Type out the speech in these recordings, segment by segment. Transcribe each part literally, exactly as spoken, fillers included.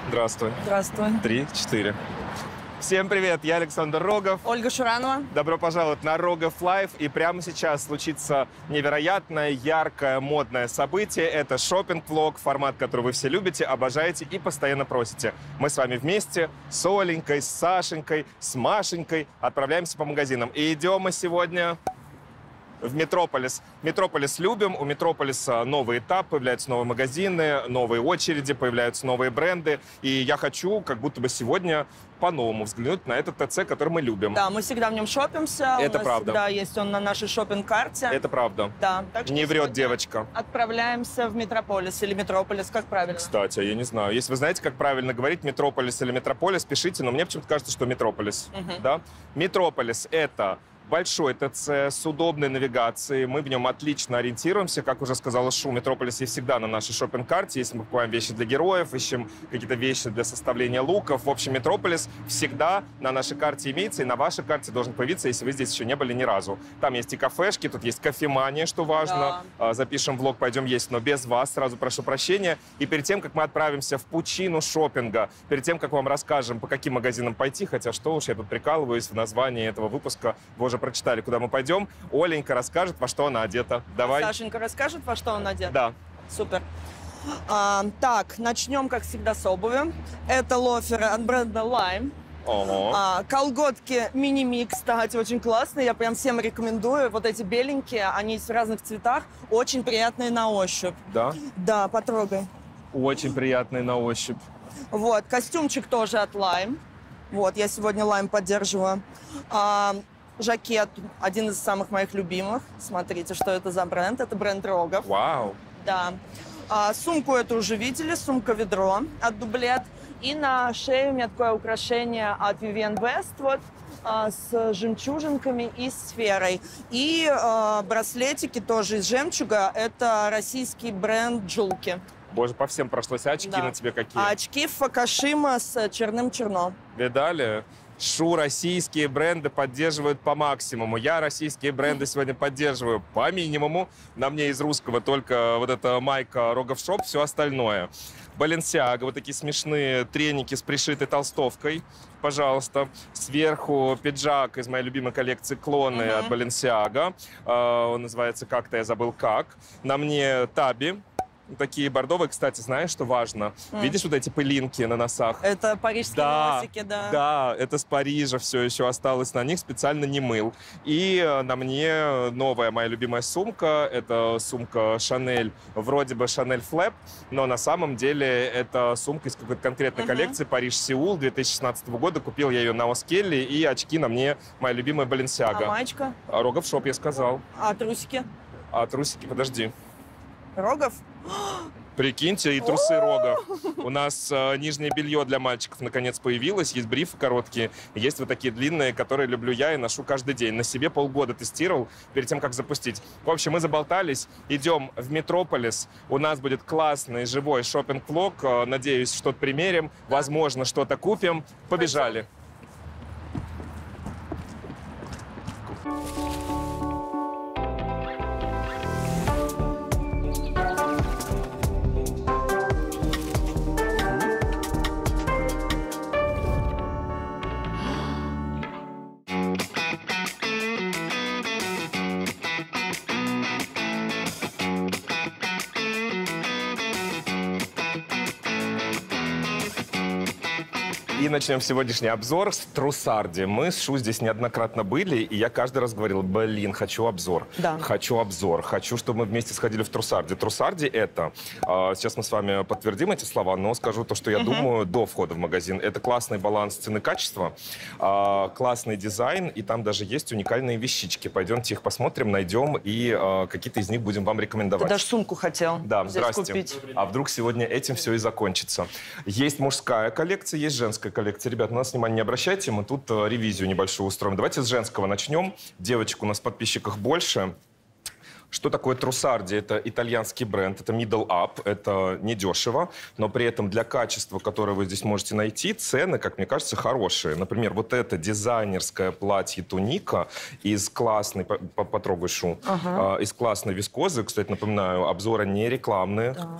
Здравствуй. Здравствуй. Три, четыре. Всем привет, я Александр Рогов. Ольга Шуранова. Добро пожаловать на Рогов Лайв. И прямо сейчас случится невероятное, яркое, модное событие. Это шопинг-влог, формат, который вы все любите, обожаете и постоянно просите. Мы с вами вместе с Оленькой, с Сашенькой, с Машенькой отправляемся по магазинам. И идем мы сегодня в Метрополис. Метрополис любим. У Метрополиса новый этап, появляются новые магазины, новые очереди, появляются новые бренды. И я хочу как будто бы сегодня по-новому взглянуть на этот ТЦ, который мы любим. Да, мы всегда в нем шопимся. Это у нас правда. всегда есть он на нашей шопинг-карте. Это правда. Да. Так что не врет девочка. Отправляемся в Метрополис или Метрополис, как правильно? Кстати, я не знаю. Если вы знаете, как правильно говорить, Метрополис или Метрополис, пишите, но мне почему-то кажется, что Метрополис. Угу. Да? Метрополис — это большой ТЦ с удобной навигацией. Мы в нем отлично ориентируемся. Как уже сказала Шу, Метрополис есть всегда на нашей шопинг-карте. Если мы покупаем вещи для героев, ищем какие-то вещи для составления луков. В общем, Метрополис всегда на нашей карте имеется, и на вашей карте должен появиться, если вы здесь еще не были ни разу. Там есть и кафешки, тут есть кофемания, что важно. Да. Запишем влог, пойдем есть, но без вас, сразу прошу прощения. И перед тем, как мы отправимся в пучину шопинга, перед тем, как вам расскажем, по каким магазинам пойти, хотя что уж, я тут прикалываюсь в названии этого выпуска, вы уже прочитали, куда мы пойдем. Оленька расскажет, во что она одета. Давай. Сашенька расскажет, во что она одета? Да. Супер. А, так, начнем, как всегда, с обуви. Это лоферы от бренда Lime. Ого. А, колготки мини-микс, кстати, очень классные. Я прям всем рекомендую. Вот эти беленькие, они есть в разных цветах. Очень приятные на ощупь. Да? Да, потрогай. Очень приятные на ощупь. Вот, костюмчик тоже от Lime. Вот, я сегодня Lime поддерживаю. А, Жакет, один из самых моих любимых. Смотрите, что это за бренд. Это бренд Рогов. Вау. Да. А, сумку эту уже видели. Сумка-ведро от Дублет. И на шее у меня такое украшение от Vivienne West. Вот. А, с жемчужинками и сферой. И а, браслетики тоже из жемчуга. Это российский бренд Джулки. Боже, по всем прошлось. А очки да. на тебе какие? А очки Фукашима с черным черно. Видали? Шу российские бренды поддерживают по максимуму. Я российские бренды сегодня поддерживаю по минимуму. На мне из русского только вот эта майка Рогов Шоп, все остальное. Balenciaga, вот такие смешные треники с пришитой толстовкой. Пожалуйста. Сверху пиджак из моей любимой коллекции «Клоны» uh-huh. от Balenciaga. Uh, он называется «Как-то я забыл как». На мне таби. Такие бордовые, кстати, знаешь, что важно? Mm. Видишь вот эти пылинки на носах? Это парижские да, носики, да. Да, это с Парижа все еще осталось на них, специально не мыл. И на мне новая моя любимая сумка. Это сумка Chanel, вроде бы Chanel Flap, но на самом деле это сумка из какой-то конкретной uh-huh. коллекции Париж-Сеул две тысячи шестнадцатого года. Купил я ее на Оскелли, и очки на мне моя любимая Balenciaga. А маечка? Рогов Шоп, я сказал. А трусики? А трусики, подожди. Рогов? Прикиньте, и трусы Рогов. У нас э, нижнее белье для мальчиков наконец появилось. Есть брифы короткие, есть вот такие длинные, которые люблю я и ношу каждый день. На себе полгода тестировал перед тем, как запустить. В общем, мы заболтались. Идем в Метрополис. У нас будет классный живой шопинг-влог. Э, надеюсь, что-то примерим. Возможно, что-то купим. Побежали. И начнем сегодняшний обзор с Трусарди. Мы с Шу здесь неоднократно были, и я каждый раз говорил: блин, хочу обзор, да. хочу обзор, хочу, чтобы мы вместе сходили в Трусарди. Трусарди это, сейчас мы с вами подтвердим эти слова, но скажу то, что я uh-huh. думаю до входа в магазин. Это классный баланс цены-качества, классный дизайн, и там даже есть уникальные вещички. Пойдемте их посмотрим, найдем, и какие-то из них будем вам рекомендовать. Ты даже сумку хотел Да, здесь здрасте. купить. А вдруг сегодня этим все и закончится. Есть мужская коллекция, есть женская коллекция. Ребят, на нас внимание не обращайте, мы тут э, ревизию небольшую устроим. Давайте с женского начнем. Девочек у нас в подписчиках больше. Что такое Трусарди? Это итальянский бренд, это middle up, это недешево, но при этом для качества, которое вы здесь можете найти, цены, как мне кажется, хорошие. Например, вот это дизайнерское платье-туника из классной, потрогай, Шу, ага. из классной вискозы. Кстати, напоминаю, обзоры не рекламные. Так.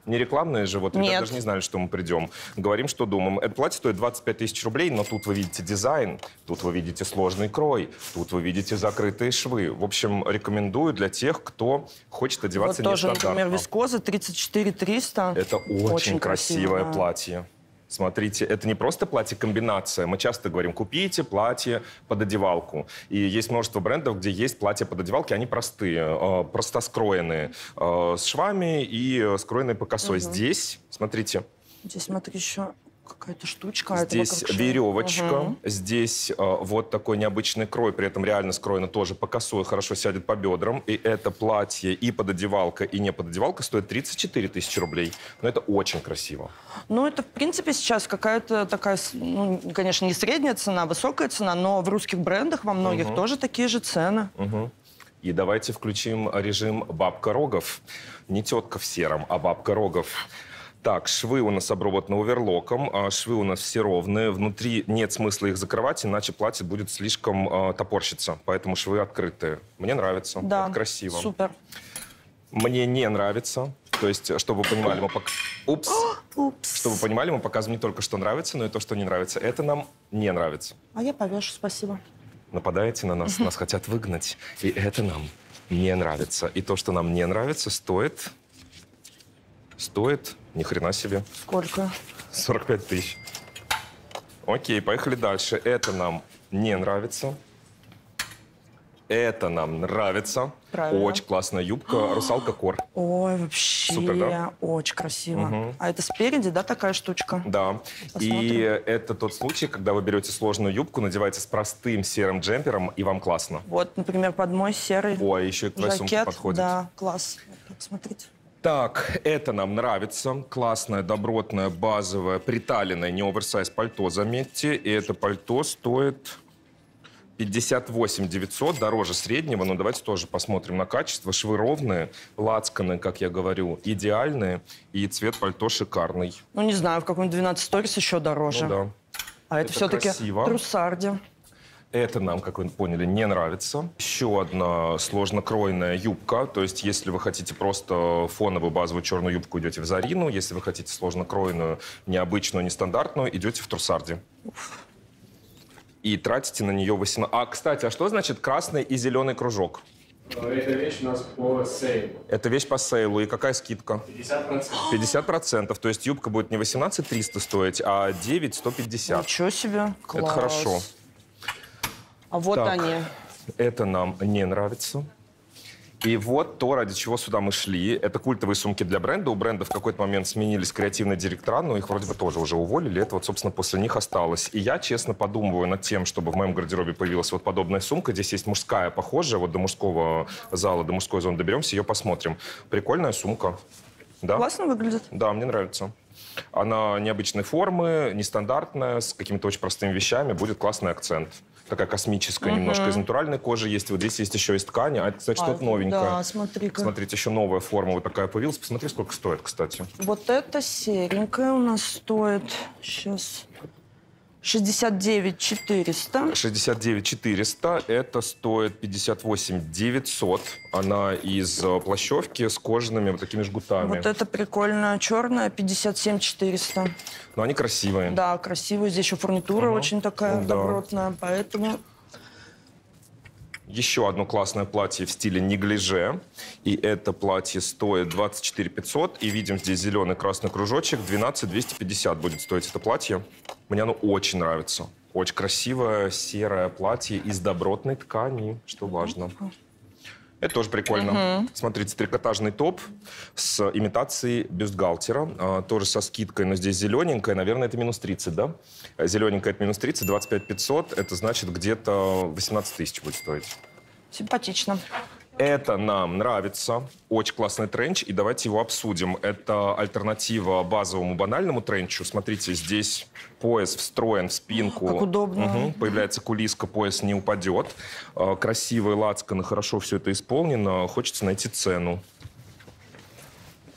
Не рекламные же, вот ребята даже не знали, что мы придем. Говорим, что думаем. Это платье стоит двадцать пять тысяч рублей, но тут вы видите дизайн, тут вы видите сложный крой, тут вы видите закрытые швы. В общем, рекомендую для тех, кто хочет одеваться вот тоже, нестандартно. например, вискоза тридцать четыре триста. Это очень, очень красивое красиво, да. платье. Смотрите, это не просто платье-комбинация. Мы часто говорим, купите платье под одевалку. И есть множество брендов, где есть платья под одевалки, они простые, просто скроенные, с швами и скроенные по косой. Угу. Здесь, смотрите. Здесь, смотри, еще какая-то штучка. Здесь веревочка, угу. здесь э, вот такой необычный крой, при этом реально скроено тоже по косой, хорошо сядет по бедрам. И это платье и пододевалка, и не пододевалка стоит тридцать четыре тысячи рублей. Но это очень красиво. Ну, это, в принципе, сейчас какая-то такая, ну, конечно, не средняя цена, высокая цена, но в русских брендах во многих угу. тоже такие же цены. Угу. И давайте включим режим «Бабка Рогов». Не тетка в сером, а «Бабка Рогов». Так, швы у нас обработаны оверлоком, а швы у нас все ровные. Внутри нет смысла их закрывать, иначе платье будет слишком э, топорщиться. Поэтому швы открытые. Мне нравится. Да, это красиво. Супер. Мне не нравится. То есть, чтобы вы понимали, мы пок... Упс. Упс. Чтобы вы понимали, мы показываем не только, что нравится, но и то, что не нравится. Это нам не нравится. А я повешу, спасибо. Нападаете на нас, нас хотят выгнать. И это нам не нравится. И то, что нам не нравится, стоит... Стоит... Ни хрена себе. Сколько? сорок пять тысяч. Окей, поехали дальше. Это нам не нравится. Это нам нравится. Правильно. Очень классная юбка. Русалка Кор. Ой, вообще. Супер, да? Очень красиво. Угу. А это спереди, да, такая штучка? Да. Посмотрим. И это тот случай, когда вы берете сложную юбку, надеваете с простым серым джемпером, и вам классно. Вот, например, под мой серый Ой, еще и к твоей сумке подходит. Да, класс. Вот так, смотрите. Так, это нам нравится. Классное, добротное, базовое, приталенное, не оверсайз пальто, заметьте. И это пальто стоит пятьдесят восемь девятьсот, дороже среднего. Но давайте тоже посмотрим на качество. Швы ровные, лацканы, как я говорю, идеальные. И цвет пальто шикарный. Ну, не знаю, в каком-нибудь двенадцать сторис еще дороже. Ну, да. А это, это все-таки Труссарди. Это нам, как вы поняли, не нравится. Еще одна сложнокройная юбка. То есть, если вы хотите просто фоновую базовую черную юбку, идете в Зарину. Если вы хотите сложнокройную, необычную, нестандартную, идете в Труссарди. И тратите на нее восемнадцать... А, кстати, а что значит красный и зеленый кружок? Эта вещь у нас по сейлу. Это вещь по сейлу. И какая скидка? пятьдесят процентов. пятьдесят процентов. То есть юбка будет не восемнадцать триста стоить, а девять сто пятьдесят. Ничего себе. Класс. Это хорошо. А вот так, они. Это нам не нравится. И вот то, ради чего сюда мы шли. Это культовые сумки для бренда. У бренда в какой-то момент сменились креативные директора, но их вроде бы тоже уже уволили. Это вот, собственно, после них осталось. И я, честно, подумываю над тем, чтобы в моем гардеробе появилась вот подобная сумка. Здесь есть мужская похожая. Вот до мужского зала, до мужской зоны доберемся, ее посмотрим. Прикольная сумка. Да? Классно выглядит. Да, мне нравится. Она необычной формы, нестандартная, с какими-то очень простыми вещами. Будет классный акцент. Такая космическая, uh-huh. немножко из натуральной кожи есть. Вот здесь есть еще из ткани. А это, кстати, а, что-то новенькое. Да, смотри-ка. Смотрите, еще новая форма вот такая появилась. Посмотри, сколько стоит, кстати. Вот это серенькая у нас стоит сейчас шестьдесят девять четыреста. шестьдесят девять четыреста. Это стоит пятьдесят восемь девятьсот. Она из плащевки с кожаными вот такими жгутами. Вот это прикольная черная, пятьдесят семь четыреста. Но они красивые. Да, красивые. Здесь еще фурнитура угу. очень такая да. добротная, поэтому... Еще одно классное платье в стиле неглиже. И это платье стоит двадцать четыре пятьсот. И видим здесь зеленый красный кружочек. двенадцать двести пятьдесят будет стоить это платье. Мне оно очень нравится. Очень красивое серое платье из добротной ткани, что важно. Это тоже прикольно. Uh-huh. Смотрите, трикотажный топ с имитацией бюстгальтера. А, тоже со скидкой, но здесь зелененькая. Наверное, это минус тридцать, да? Зелененькая это минус тридцать, двадцать пять пятьсот. Это значит, где-то восемнадцать тысяч будет стоить. Симпатично. Это нам нравится. Очень классный тренч. И давайте его обсудим. Это альтернатива базовому банальному тренчу. Смотрите, здесь пояс встроен в спинку. Как удобно. Угу. Появляется кулиска, пояс не упадет. Красивые лацканы, хорошо все это исполнено. Хочется найти цену.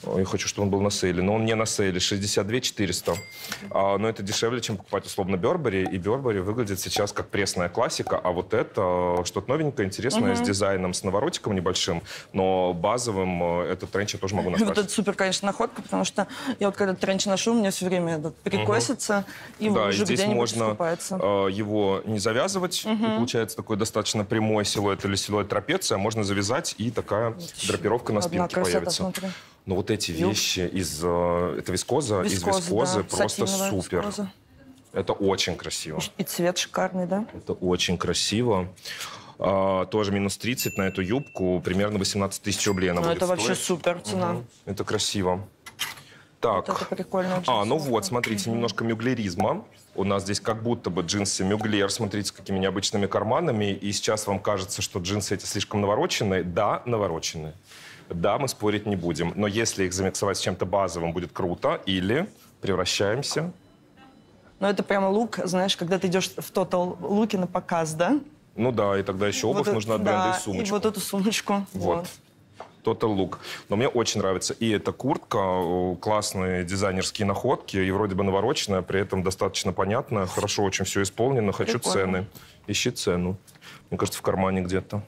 Я хочу, чтобы он был на сейле. Но он не на сейле. шестьдесят две четыреста. А, но это дешевле, чем покупать условно Бербери. И Бербери выглядит сейчас как пресная классика. А вот это что-то новенькое, интересное, угу. с дизайном, с наворотиком небольшим. Но базовым этот тренч я тоже могу назвать. Вот это супер, конечно, находка, потому что я вот когда тренч ношу, мне все время это перекосится. Угу. И да, уже и здесь можно скупается. его не завязывать. Угу. И получается такой достаточно прямой силуэт или силуэт трапеции. А можно завязать, и такая драпировка на спинке красота, появится. Смотри. Но вот эти Юг. вещи из... Это вискоза, вискоза из вискозы, да. просто Сатиновая супер. Вискоза. Это очень красиво. И цвет шикарный, да? Это очень красиво. А, тоже минус тридцать на эту юбку. Примерно восемнадцать тысяч рублей она ну, будет это стоить. вообще супер цена. Угу. Это красиво. Так. Вот это прикольно. А, ну вот, смотрите, угу. немножко мюглеризма. У нас здесь как будто бы джинсы мюглер. Смотрите, с какими необычными карманами. И сейчас вам кажется, что джинсы эти слишком навороченные. Да, навороченные. Да, мы спорить не будем. Но если их замиксовать с чем-то базовым, будет круто. Или превращаемся... Ну, это прямо лук, знаешь, когда ты идешь в тотал луке на показ, да? Ну да, и тогда еще обувь вот нужна от бренда да, и сумочку. И вот эту сумочку. Вот. Total Look. Но мне очень нравится и эта куртка, классные дизайнерские находки, и вроде бы навороченная, при этом достаточно понятная, хорошо очень все исполнено. Хочу Прикольно. цены. Ищи цену. Мне кажется, в кармане где-то.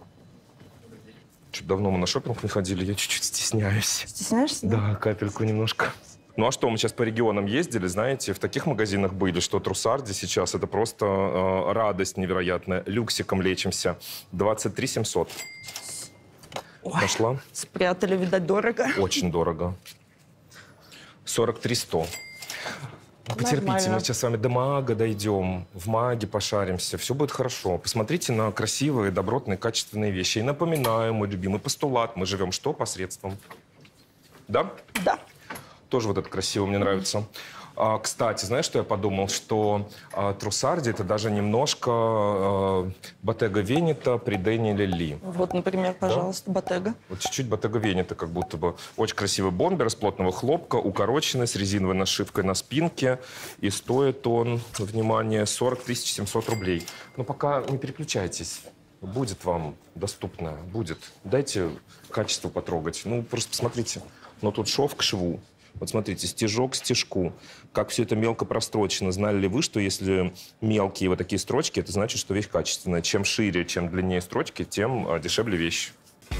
Чуть давно мы на шопинг не ходили, я чуть-чуть стесняюсь. Стесняешься? Да, капельку немножко. Ну а что, мы сейчас по регионам ездили, знаете, в таких магазинах были, что Трусарди сейчас это просто э, радость невероятная. Люксиком лечимся. двадцать три семьсот. Ой, нашла? Спрятали, видать, дорого. Очень дорого. сорок три сто. Потерпите, Нормально. мы сейчас с вами до Маага дойдем, в Мааге пошаримся, все будет хорошо. Посмотрите на красивые, добротные, качественные вещи. И напоминаю, мой любимый постулат, мы живем что? Посредством. Да? Да. Тоже вот это красиво, мне нравится. А, кстати, знаешь, что я подумал? Что а, Трусарди это даже немножко а, Bottega Veneta при Дэниеле Ли. Вот, например, пожалуйста, да? Bottega. Вот чуть-чуть Bottega Veneta, как будто бы. Очень красивый бомбер из плотного хлопка, укороченный, с резиновой нашивкой на спинке. И стоит он, внимание, сорок тысяч семьсот рублей. Но пока не переключайтесь. Будет вам доступно, будет. Дайте качество потрогать. Ну, просто посмотрите. Но тут шов к шву. Вот смотрите, стежок к стежку. Как все это мелко прострочено. Знали ли вы, что если мелкие вот такие строчки, это значит, что вещь качественная. Чем шире, чем длиннее строчки, тем а, дешевле вещь.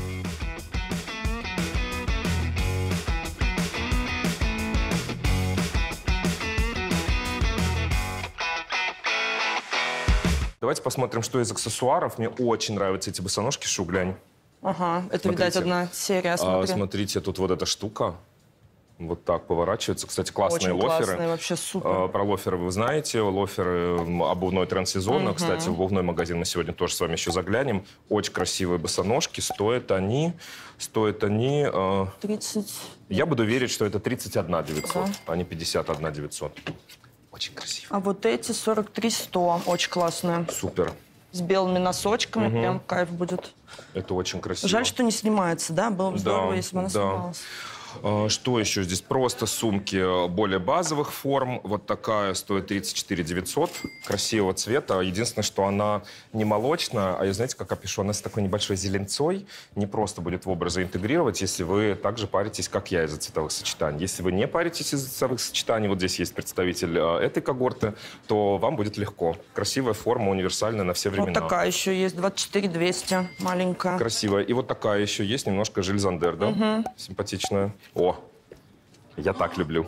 Давайте посмотрим, что из аксессуаров. Мне очень нравятся эти босоножки, Шу, глянь. Ага, это, смотрите. Видать, одна серия, смотри. А, смотрите, тут вот эта штука. Вот так поворачивается. Кстати, классные Очень лоферы. Классные, вообще супер. А, про лоферы вы знаете. Лоферы обувной тренд сезона. Угу. Кстати, в обувной магазин мы сегодня тоже с вами еще заглянем. Очень красивые босоножки. Стоят они... Стоят они... Э, тридцать. Я буду верить, что это тридцать одна девятьсот, ага. а не пятьдесят одна девятьсот. Очень красиво. А вот эти сорок три сто. Очень классные. Супер. С белыми носочками. Угу. Прям кайф будет. Это очень красиво. Жаль, что не снимается, да? Было бы здорово, да, если бы она да. снималась. Что еще здесь? Просто сумки более базовых форм. Вот такая стоит тридцать четыре девятьсот. Красивого цвета. Единственное, что она не молочная, а я, знаете, как опишу, она с такой небольшой зеленцой. Не просто будет в образы интегрировать, если вы также паритесь, как я, из-за цветовых сочетаний. Если вы не паритесь из-за цветовых сочетаний, вот здесь есть представитель этой когорты, то вам будет легко. Красивая форма, универсальная на все времена. Вот такая еще есть, двадцать четыре двести, маленькая. Красивая. И вот такая еще есть, немножко Жиль-Зандер, да? Угу. Симпатичная. О, я так люблю.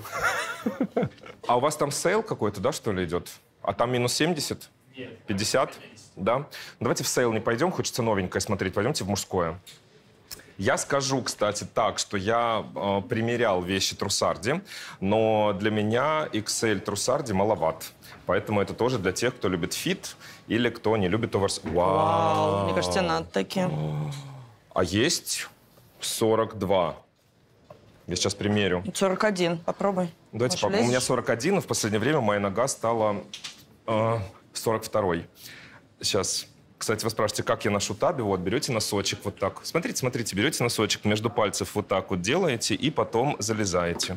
А у вас там сейл какой-то, да, что ли, идет? А там минус семьдесят? пятьдесят? Да? Давайте в сейл не пойдем, хочется новенькое смотреть. Пойдемте в мужское. Я скажу, кстати, так, что я э, примерял вещи Трусарди, но для меня икс эль Трусарди маловат. Поэтому это тоже для тех, кто любит фит или кто не любит оверс... Вау! Вау! Мне кажется, надо такие. А есть сорок два. Я сейчас примерю. сорок один. Попробуй. Давайте попробуем. У меня сорок один, но в последнее время моя нога стала э, сорок два. Сейчас. Кстати, вы спрашиваете, как я ношу таби. Вот, берете носочек вот так. Смотрите, смотрите, берете носочек, между пальцев вот так вот делаете и потом залезаете.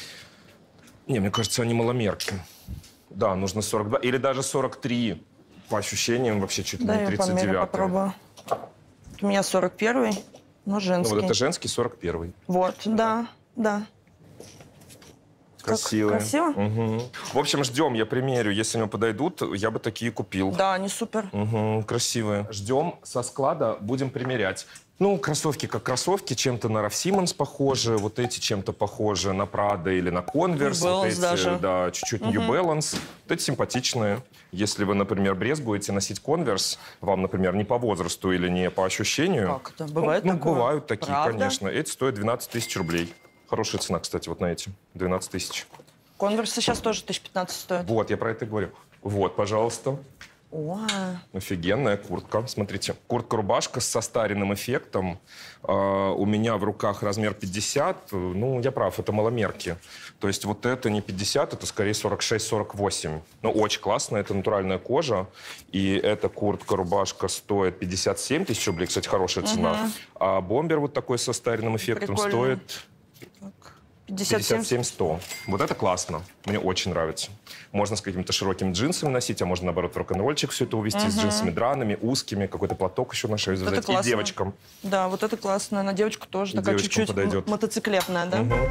Не, мне кажется, они маломерки. Да, нужно сорок два. Или даже сорок три. По ощущениям вообще чуть ли да, не тридцать девять. Да, я попробую. У меня сорок один. Но женский. Ну, вот это женский, сорок один. Вот, да. Да. Красивые. Красиво? Угу. В общем, ждем, я примерю. Если мне подойдут, я бы такие купил. Да, они супер. Угу, красивые. Ждем со склада, будем примерять. Ну, кроссовки как кроссовки, чем-то на Рaf Simons похожи, вот эти чем-то похожи на Prada или на Converse. New вот Balance эти, даже. Да, чуть-чуть New Balance. Вот эти симпатичные. Если вы, например, брезгуете носить Converse, вам, например, не по возрасту или не по ощущению. Как это? Бывает ну, такое? Ну, бывают такие, Правда? конечно. Эти стоят двенадцать тысяч рублей. Хорошая цена, кстати, вот на эти. двенадцать тысяч. Конверсы сейчас тоже тысяч пятнадцать стоят. Вот, я про это и говорю. Вот, пожалуйста. О, Офигенная куртка. Смотрите, куртка-рубашка с состаренным эффектом. Э, у меня в руках размер пятьдесят. Ну, я прав, это маломерки. То есть вот это не пятьдесят, это скорее сорок шесть сорок восемь. Ну, очень классно, это натуральная кожа. И эта куртка-рубашка стоит пятьдесят семь тысяч рублей. Кстати, хорошая цена. Угу. А бомбер вот такой с состаренным эффектом Прикольно. стоит... пятьдесят семь сто. Вот это классно. Мне очень нравится. Можно с какими-то широкими джинсами носить, а можно, наоборот, в рок-н-ролльчик все это увезти, uh-huh. с джинсами дранными, узкими, какой-то платок еще на шею завязать. И девочкам. Да, вот это классно. На девочку тоже. И такая чуть-чуть мотоциклетная, да? Uh-huh.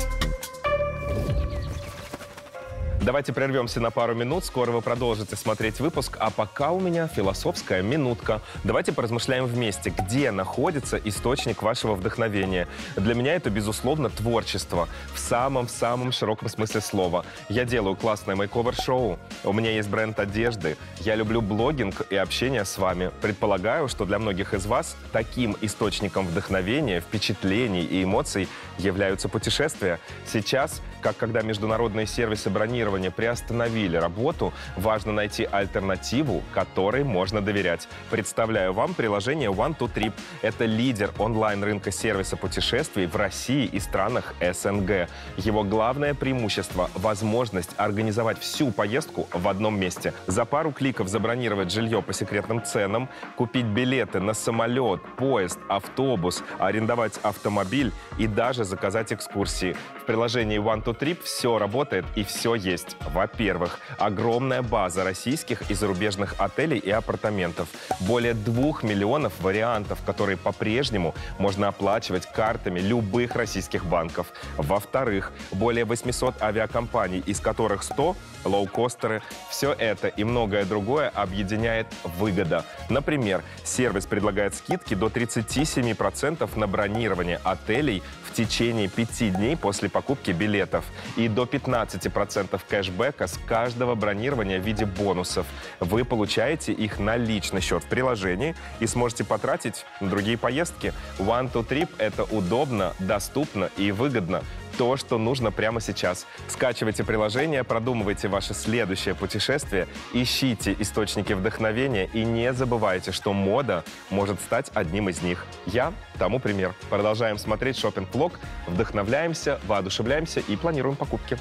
Давайте прервемся на пару минут. Скоро вы продолжите смотреть выпуск. А пока у меня философская минутка. Давайте поразмышляем вместе, где находится источник вашего вдохновения. Для меня это, безусловно, творчество. В самом-самом широком смысле слова. Я делаю классное мейковер-шоу. У меня есть бренд одежды. Я люблю блогинг и общение с вами. Предполагаю, что для многих из вас таким источником вдохновения, впечатлений и эмоций являются путешествия. Сейчас, как когда международные сервисы бронирования приостановили работу, важно найти альтернативу, которой можно доверять. Представляю вам приложение One to Trip. Это лидер онлайн-рынка сервиса путешествий в России и странах эс эн гэ. Его главное преимущество – возможность организовать всю поездку в одном месте. За пару кликов забронировать жилье по секретным ценам, купить билеты на самолет, поезд, автобус, арендовать автомобиль и даже заказать экскурсии. В приложении One to Trip все работает и все есть. Во-первых, огромная база российских и зарубежных отелей и апартаментов. Более двух миллионов вариантов, которые по-прежнему можно оплачивать картами любых российских банков. Во-вторых, более восьмисот авиакомпаний, из которых сто – лоукостеры. Все это и многое другое объединяет выгода. Например, сервис предлагает скидки до тридцати семи процентов на бронирование отелей в течение пяти дней после покупки билетов и до пятнадцати процентов кэшбэка с каждого бронирования в виде бонусов. Вы получаете их на личный счет в приложении и сможете потратить на другие поездки. One to Trip – это удобно, доступно и выгодно. То, что нужно прямо сейчас. Скачивайте приложение, продумывайте ваше следующее путешествие, ищите источники вдохновения и не забывайте, что мода может стать одним из них. Я тому пример. Продолжаем смотреть шоппинг-влог, вдохновляемся, воодушевляемся и планируем покупки.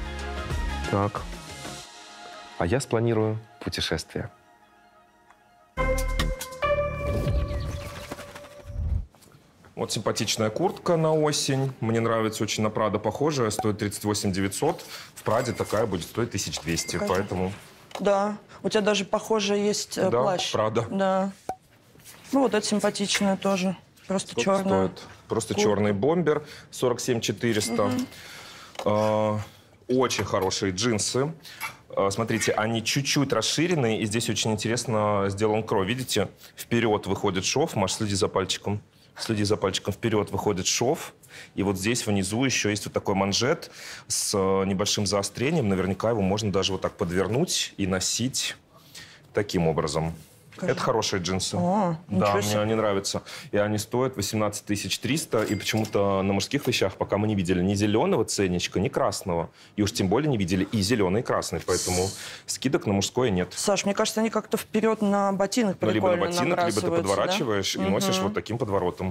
Так. А я спланирую путешествие. Вот симпатичная куртка на осень. Мне нравится, очень на Prada похожая. Стоит тридцать восемь девятьсот. В Праде такая будет стоить тысяча двести. Покажи. Поэтому... Да. У тебя даже похожий есть да, плащ. Prada. Да. Ну, вот это симпатичная тоже. Просто Сколько черная. стоит? Просто Куртка. черный бомбер. сорок семь четыреста. Угу. А, очень хорошие джинсы. А, смотрите, они чуть-чуть расширенные. И здесь очень интересно сделан крой. Видите? Вперед выходит шов. Маш, следи за пальчиком. Следи за пальчиком. Вперед выходит шов. И вот здесь внизу еще есть вот такой манжет с небольшим заострением. Наверняка его можно даже вот так подвернуть и носить таким образом. Покажи. Это хорошие джинсы. О, да, мне себе. Они нравятся. И они стоят восемнадцать тысяч триста. И почему-то на мужских вещах пока мы не видели ни зеленого ценничка, ни красного. И уж тем более не видели и зеленый, и красный. Поэтому скидок на мужское нет. Саш, мне кажется, они как-то вперед на ботинок ну, прикольно либо на ботинок, либо ты подворачиваешь да? и угу. носишь вот таким подворотом.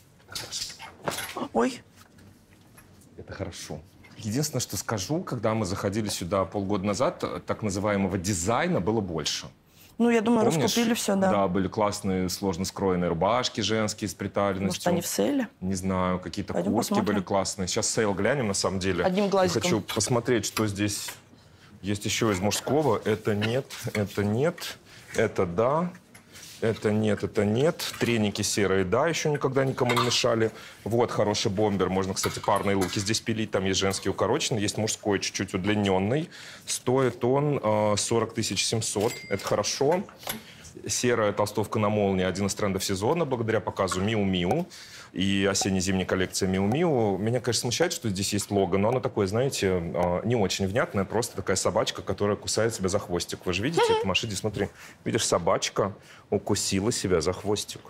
Ой. Это хорошо. Единственное, что скажу, когда мы заходили сюда полгода назад, так называемого дизайна было больше. Ну, я думаю, Помнишь? раскупили все, да. Да, были классные, сложно скроенные рубашки женские с приталенностью. Может, они в сейле? Не знаю, какие-то Пойдем куртки посмотрим. были классные. Сейчас сейл глянем, на самом деле. Одним глазиком. Я хочу посмотреть, что здесь есть еще из мужского. Это нет, это нет, это да. Это нет, это нет. Треники серые, да, еще никогда никому не мешали. Вот хороший бомбер. Можно, кстати, парные луки здесь пилить. Там есть женский укороченный, есть мужской чуть-чуть удлиненный. Стоит он э, сорок тысяч семьсот. Это хорошо. Серая толстовка на молнии. Один из трендов сезона благодаря показу Миу Миу. И осенне-зимняя коллекция Миу Миу. Меня, конечно, смущает, что здесь есть лого, но оно такое, знаете, не очень внятное. Просто такая собачка, которая кусает себя за хвостик. Вы же видите, это, Машиди, смотри. Видишь, собачка укусила себя за хвостик.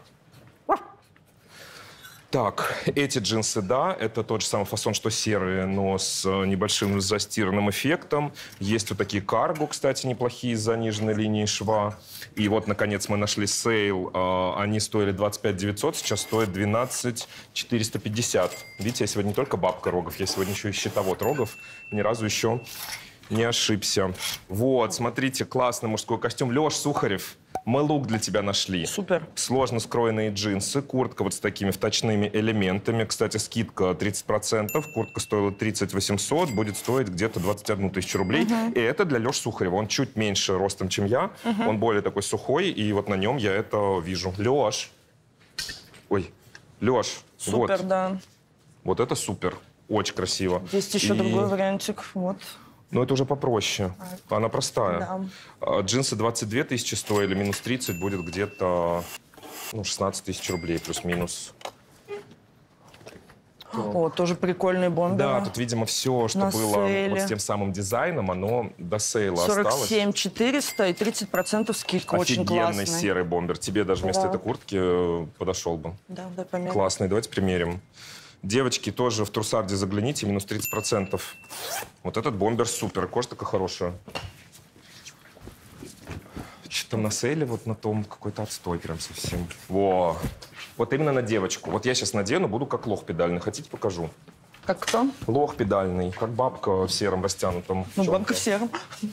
Так, эти джинсы, да, это тот же самый фасон, что серые, но с небольшим застиранным эффектом. Есть вот такие карго, кстати, неплохие с заниженной линией шва. И вот, наконец, мы нашли сейл. Они стоили двадцать пять девятьсот, сейчас стоят двенадцать четыреста пятьдесят. Видите, я сегодня не только бабка Рогов, я сегодня еще и счетовод Рогов. Ни разу еще не ошибся. Вот, смотрите, классный мужской костюм. Леш Сухарев, мы лук для тебя нашли. Супер. Сложно скроенные джинсы, куртка вот с такими вточными элементами. Кстати, скидка тридцать процентов. Куртка стоила тридцать восемьсот, будет стоить где-то двадцать одну тысячу рублей. Uh-huh. И это для Леши Сухарева. Он чуть меньше ростом, чем я. Uh-huh. Он более такой сухой, и вот на нем я это вижу. Леш. Ой, Леш. Супер, вот. да. Вот это супер. Очень красиво. Есть еще и... другой вариантик. Вот. Но это уже попроще. Она простая. Да. Джинсы двадцать две тысячи стоили, минус тридцать будет где-то ну, шестнадцать тысяч рублей плюс-минус. О, тоже прикольный бомбер. Да, тут, видимо, все, что на было сейле. вот с тем самым дизайном, оно до сейла сорок семь осталось. четыреста и тридцать процентов скидка. Очень Офигенный классный. серый бомбер. Тебе даже вместо Да. этой куртки подошел бы. Да, да, померяем. Классный, давайте примерим. Девочки, тоже в Трусарде загляните, минус тридцать процентов. Вот этот бомбер супер, кожа такая хорошая. Что-то на сейле вот на том какой-то отстой прям совсем. Во. Вот именно на девочку. Вот я сейчас надену, буду как лох педальный. Хотите, покажу? Как кто? Лох педальный, как бабка в сером растянутом. Ну, Чёрном. бабка в сером.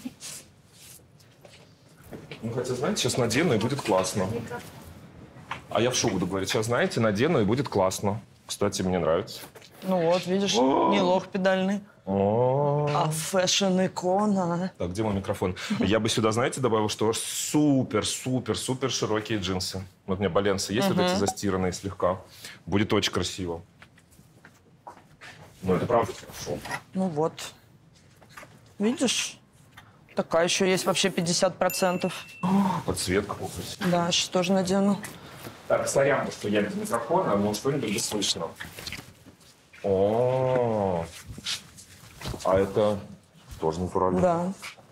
Ну, хотя, знаете, сейчас надену, и будет классно. А я в шоу буду говорить. Сейчас, знаете, надену, и будет классно. Кстати, мне нравится. Ну вот, видишь, не лох педальный, О. а фэшн-икона. Так, где мой микрофон? Я бы сюда, знаете, добавил, что супер-супер-супер широкие джинсы. Вот у меня баленсы есть, вот эти застиранные слегка. Будет очень красиво. Ну, это правда хорошо. Ну вот. Видишь? Такая еще есть вообще пятьдесят процентов. Подсветка полностью. Да, сейчас тоже надену. Так, сорян, что я без микрофона, но что-нибудь не слышно. О, а это тоже натурально. Да.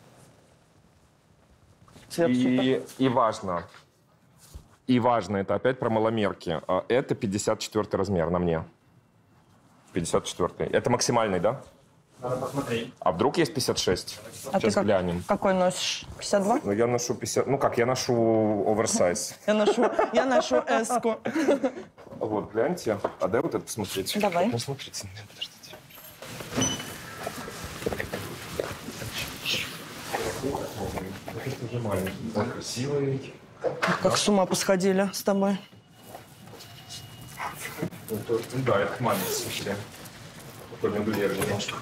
Цвет супер. И, и важно, и важно, это опять про маломерки. А это пятьдесят четвёртый размер на мне. пятьдесят четвёртый. Это максимальный, да? Надо посмотреть. А вдруг есть пятьдесят шесть? А ты Сейчас как- глянем. какой носишь? пятьдесят два? Ну, я ношу пятьдесят... Ну как, я ношу оверсайз. Я ношу, я ношу эску. Вот, гляньте. А дай вот это посмотреть. Давай. Ну, смотрите. Подождите. Это уже маленький. Он красивый. Как с ума посходили с тобой. Ну, то- Да, это маленький, слушайте. Такой модулер немножко.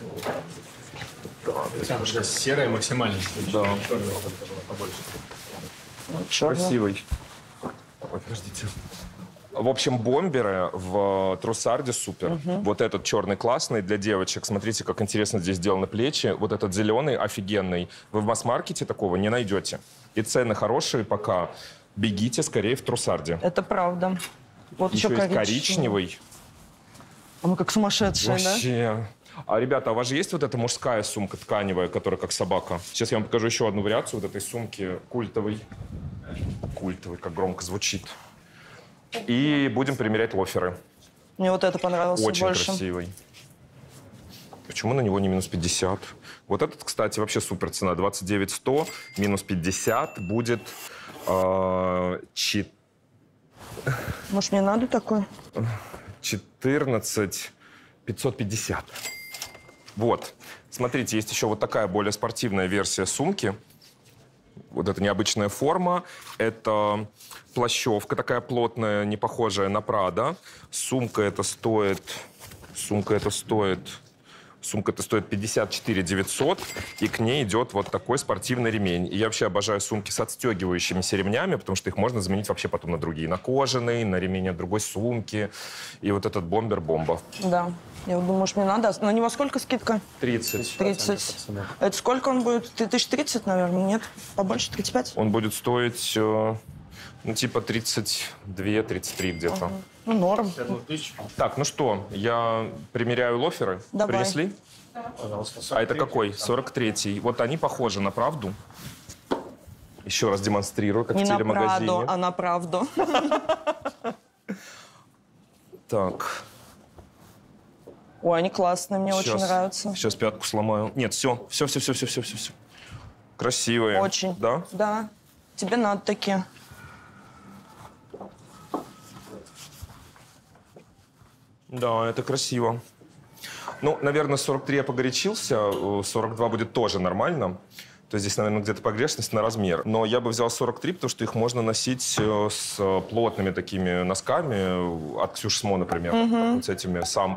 Там же серая максимально. Да. Побольше. Ну, чёрный. Красивый. Ой, подождите. В общем, бомберы в Трусарде супер. Uh-huh. Вот этот черный классный для девочек. Смотрите, как интересно здесь сделаны плечи. Вот этот зеленый офигенный. Вы в масс-маркете такого не найдете. И цены хорошие пока. Бегите скорее в Трусарде. Это правда. Вот еще, Еще есть коричневый. коричневый. А мы как сумасшедшие, да? Вообще. А, ребята, а у вас же есть вот эта мужская сумка тканевая, которая как собака? Сейчас я вам покажу еще одну вариацию вот этой сумки культовой. Культовой, как громко звучит. И будем примерять лоферы. Мне вот это понравилось Очень больше. красивый. Почему на него не минус пятьдесят? Вот этот, кстати, вообще супер цена. двадцать девять сто, минус пятьдесят будет э, чи- Может, мне надо такой? четырнадцать пятьсот пятьдесят. Вот. Смотрите, есть еще вот такая более спортивная версия сумки. Вот это необычная форма. Это плащевка такая плотная, не похожая на Прада. Сумка это стоит... Сумка это стоит Сумка-то стоит пятьдесят четыре девятьсот, и к ней идет вот такой спортивный ремень. И я вообще обожаю сумки с отстегивающимися ремнями, потому что их можно заменить вообще потом на другие. На кожаный, на ремень от другой сумки. И вот этот бомбер-бомба. Да. Я вот думаю, что мне надо. На него сколько скидка? тридцать. тридцать. Это сколько он будет? Тысяч тридцать, наверное, нет? Побольше, тридцать пять? Он будет стоить, э, ну, типа тридцать два тридцать три где-то. Ага. Ну, норм. Так, ну что, я примеряю лоферы. Давай. Принесли? Пожалуйста. А это какой? сорок третий. Вот они похожи на правду. Еще раз демонстрирую, как Не в на телемагазине. правду, а на правду. Так. Ой, они классные, мне Сейчас. очень нравятся. Сейчас пятку сломаю. Нет, все, все, все, все, все, все, все, все. Красивые. Очень. Да? Да. Тебе надо такие. Да, это красиво. Ну, наверное, сорок три я погорячился, сорок два будет тоже нормально. То есть здесь, наверное, где-то погрешность на размер. Но я бы взял сорок три, потому что их можно носить э, с плотными такими носками. От Ксюши Смо, например. Угу. Вот с этими самп.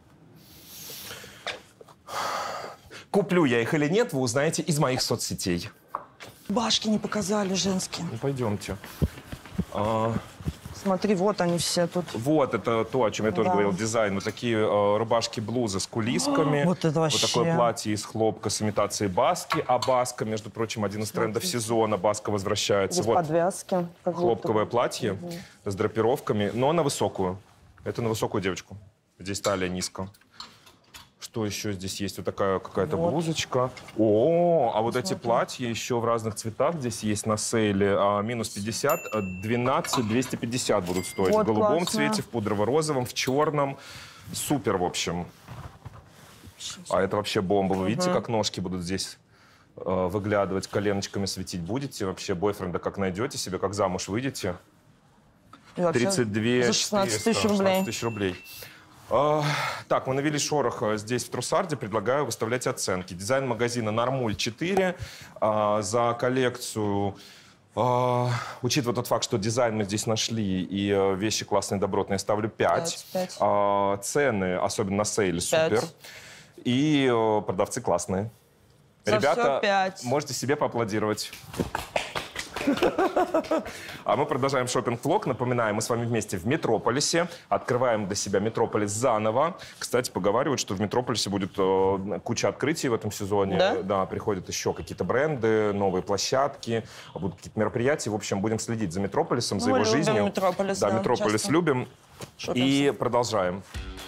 Куплю я их или нет, вы узнаете из моих соцсетей. Башки не показали женские. Ну, пойдемте. А, Смотри, вот они все тут. вот, это то, о чем я тоже Да. говорил, дизайн. Вот такие э, рубашки-блузы с кулисками. Вот это вообще. Вот такое платье из хлопка с имитацией баски. А баска, между прочим, один из трендов сезона. Баска возвращается. Без Вот подвязки. Как хлопковое будто. платье с драпировками, но на высокую. Это на высокую девочку. Здесь талия низко. Что еще здесь есть? Вот такая какая-то Вот. блузочка. О, а вот эти платья еще в разных цветах здесь есть на сейле. А, минус пятьдесят, а, двенадцать двести пятьдесят будут стоить. Вот, в голубом классно. цвете, в пудрово-розовом, в черном. Супер, в общем. А это вообще бомба. Вы видите, как ножки будут здесь э, выглядывать, коленочками светить будете? Вообще бойфренда как найдете себе, как замуж выйдете? И вообще тридцать две за шестнадцать тысяч четыреста, рублей. шестнадцать тысяч рублей. А, так, мы навели шорох здесь, в Трусарде. Предлагаю выставлять оценки. Дизайн магазина Нормуль четыре. А, за коллекцию, а, учитывая тот факт, что дизайн мы здесь нашли и а, вещи классные, добротные, ставлю пять. пять. А, цены, особенно на сейле, Пять. супер. И а, продавцы классные. За Ребята, всё пять. можете себе поаплодировать. А мы продолжаем шоппинг-влог. Напоминаю, мы с вами вместе в Метрополисе. Открываем для себя Метрополис заново. Кстати, поговаривают, что в Метрополисе будет э, куча открытий в этом сезоне. Да? Да, приходят еще какие-то бренды, новые площадки, будут какие-то мероприятия. В общем, будем следить за Метрополисом, за Мы его любим жизнью. Метрополис, Да, да, Метрополис часто любим. шопимся. И продолжаем.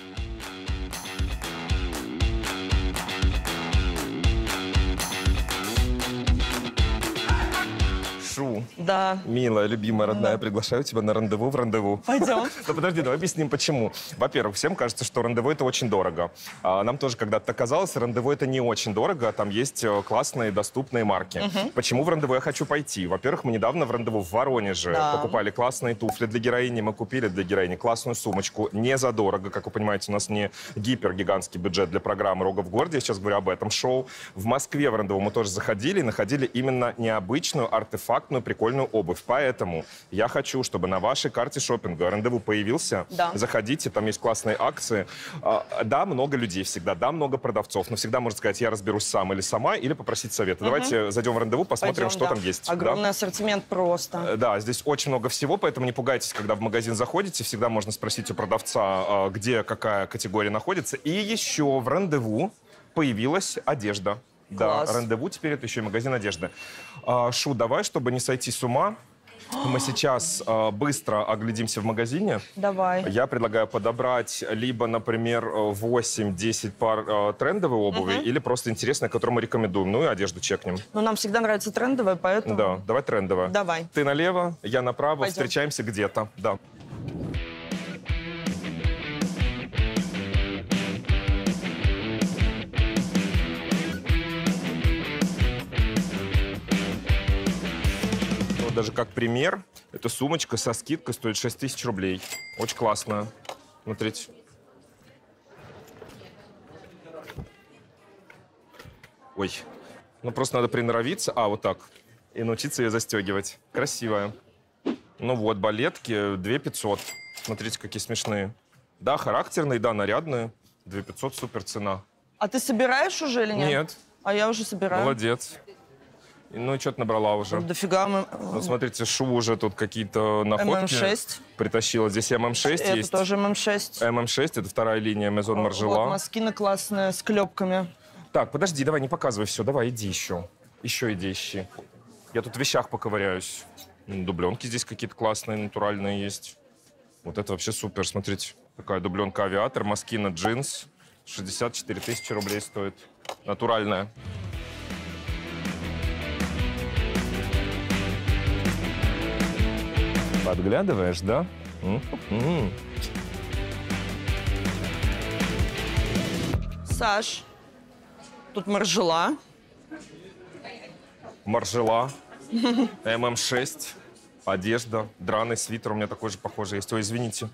Шу. Да. Милая, любимая, родная, приглашаю тебя на рандеву в рандеву. Пойдем. Ну подожди, давай объясним, почему. Во-первых, всем кажется, что рандеву это очень дорого. А нам тоже когда-то казалось, рандеву это не очень дорого, там есть э, классные доступные марки. Почему в рандеву я хочу пойти? Во-первых, мы недавно в рандеву в Воронеже Да. покупали классные туфли для героини, мы купили для героини классную сумочку, не задорого, как вы понимаете, у нас не гипергигантский бюджет для программы «Рога в городе», я сейчас говорю об этом шоу. В Москве в рандеву мы тоже заходили и находили именно необычную, артефактную, прикольную обувь. Поэтому я хочу, чтобы на вашей карте шопинга рандеву появился. Да. Заходите, там есть классные акции. А, да, много людей всегда, да, много продавцов, но всегда можно сказать, я разберусь сам или сама, или попросить совета. Давайте зайдем в рандеву, посмотрим, Пойдем, что да. там есть. Да? Огромный ассортимент просто. Э, Да, здесь очень много всего, поэтому не пугайтесь, когда в магазин заходите. Всегда можно спросить у продавца, а, где какая категория находится. И еще в рандеву появилась одежда. Класс. Да, рандеву теперь это еще и магазин одежды. А, Шу, давай, чтобы не сойти с ума, мы сейчас а, быстро оглядимся в магазине. Давай. Я предлагаю подобрать либо, например, восемь-десять пар э, трендовой обуви, или просто интересной, которую мы рекомендуем. Ну и одежду чекнем. Но нам всегда нравится трендовое, поэтому... Да, давай трендово. Давай. Ты налево, я направо, Пойдем. встречаемся где-то. Да. Вот даже как пример, эта сумочка со скидкой стоит шесть тысяч рублей. Очень классная. Смотрите. Ой. Ну, просто надо приноровиться. А, вот так. И научиться ее застегивать. Красивая. Ну вот, балетки две тысячи пятьсот. Смотрите, какие смешные. Да, характерные, да, нарядные. две тысячи пятьсот, супер цена. А ты собираешь уже или нет? Нет. А я уже собираю. Молодец. Ну, что-то набрала уже. Дофига мы... Ну, смотрите, шу уже тут какие-то находки. эм эм шесть. Притащила. Здесь эм эм шесть Это есть. тоже эм эм шесть. эм эм шесть, это вторая линия Maison Вот Margiela. маскина классная, с клепками. Так, подожди, давай, не показывай все. Давай, иди еще. Еще иди ищи. Я тут в вещах поковыряюсь. Дубленки здесь какие-то классные, натуральные есть. Вот это вообще супер. Смотрите, такая дубленка авиатор, маскина джинс. шестьдесят четыре тысячи рублей стоит. Натуральная. Подглядываешь, да? М-м-м. Саш, тут Маржела. Маржела, эм эм шесть, одежда, драный свитер у меня такой же похожий есть. Ой, извините.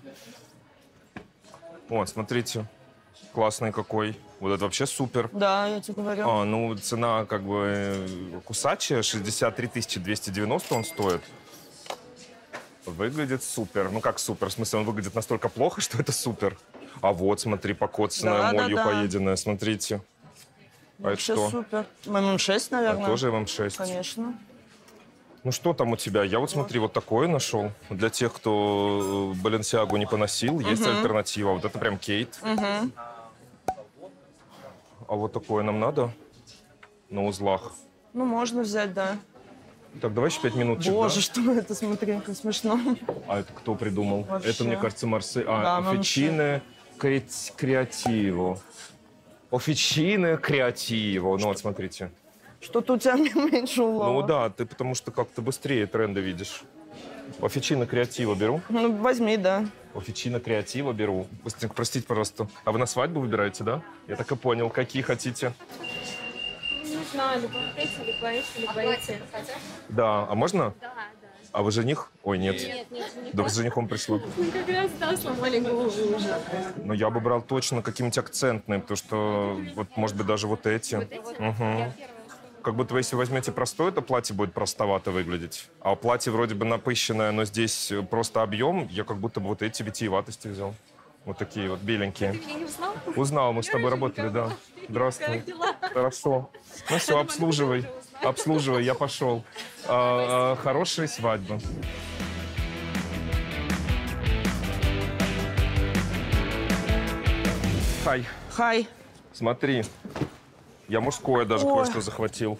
Вот, смотрите, классный какой. Вот это вообще супер. Да, я тебе говорю. А, ну, цена как бы Кусачи, шестьдесят три тысячи двести девяносто он стоит. Выглядит супер. Ну, как супер? В смысле, он выглядит настолько плохо, что это супер. А вот, смотри, покоцанная, Да, да, молью да. поеденная, смотрите. А это Вообще что? супер. эм эм шесть, наверное. А тоже эм эм шесть. Конечно. Ну что там у тебя? Я вот смотри, вот такое нашел. Для тех, кто Баленсиагу не поносил, есть альтернатива. Вот это прям Кейт. Угу. А вот такое нам надо на узлах. Ну, можно взять, да. Так, давай еще пять минуточек. Боже, Да? что это, смотри, как смешно. А это кто придумал? Вообще. Это, мне кажется, Марсель. А, Да, нам Оффичине Креативо. Оффичине Креативо. Ну вот, смотрите. Что-то у тебя меньше улова. Ну да, ты потому что как-то быстрее тренды видишь. Оффичине Креативо беру. Ну, возьми, да. Оффичино Креативо беру. Быстренько, простите, пожалуйста. А вы на свадьбу выбираете, да? Я так и понял. Какие хотите? Не знаю, либо эти, либо эти, либо эти. Да. А можно? Да, да. А вы жених? Ой, нет. Нет, нет, не Да, с женихом пришла. Мы как раз, да, сломали голову уже. Но я бы брал точно какие-нибудь акцентные, потому что, вот, может быть, даже вот эти. Вот эти? Мгм. Как будто вы, если возьмете простое, то платье будет простовато выглядеть. А платье вроде бы напыщенное, но здесь просто объем. Я как будто бы вот эти витиеватости взял. Вот такие вот беленькие. Ты меня не узнал? Узнал, мы с тобой работали, да. Здравствуй. Как дела? Хорошо. Ну все, обслуживай. Обслуживай, я пошел. А, а, хорошей свадьбы. Хай, Хай. смотри. Я мужское даже Ой. кое-что захватил.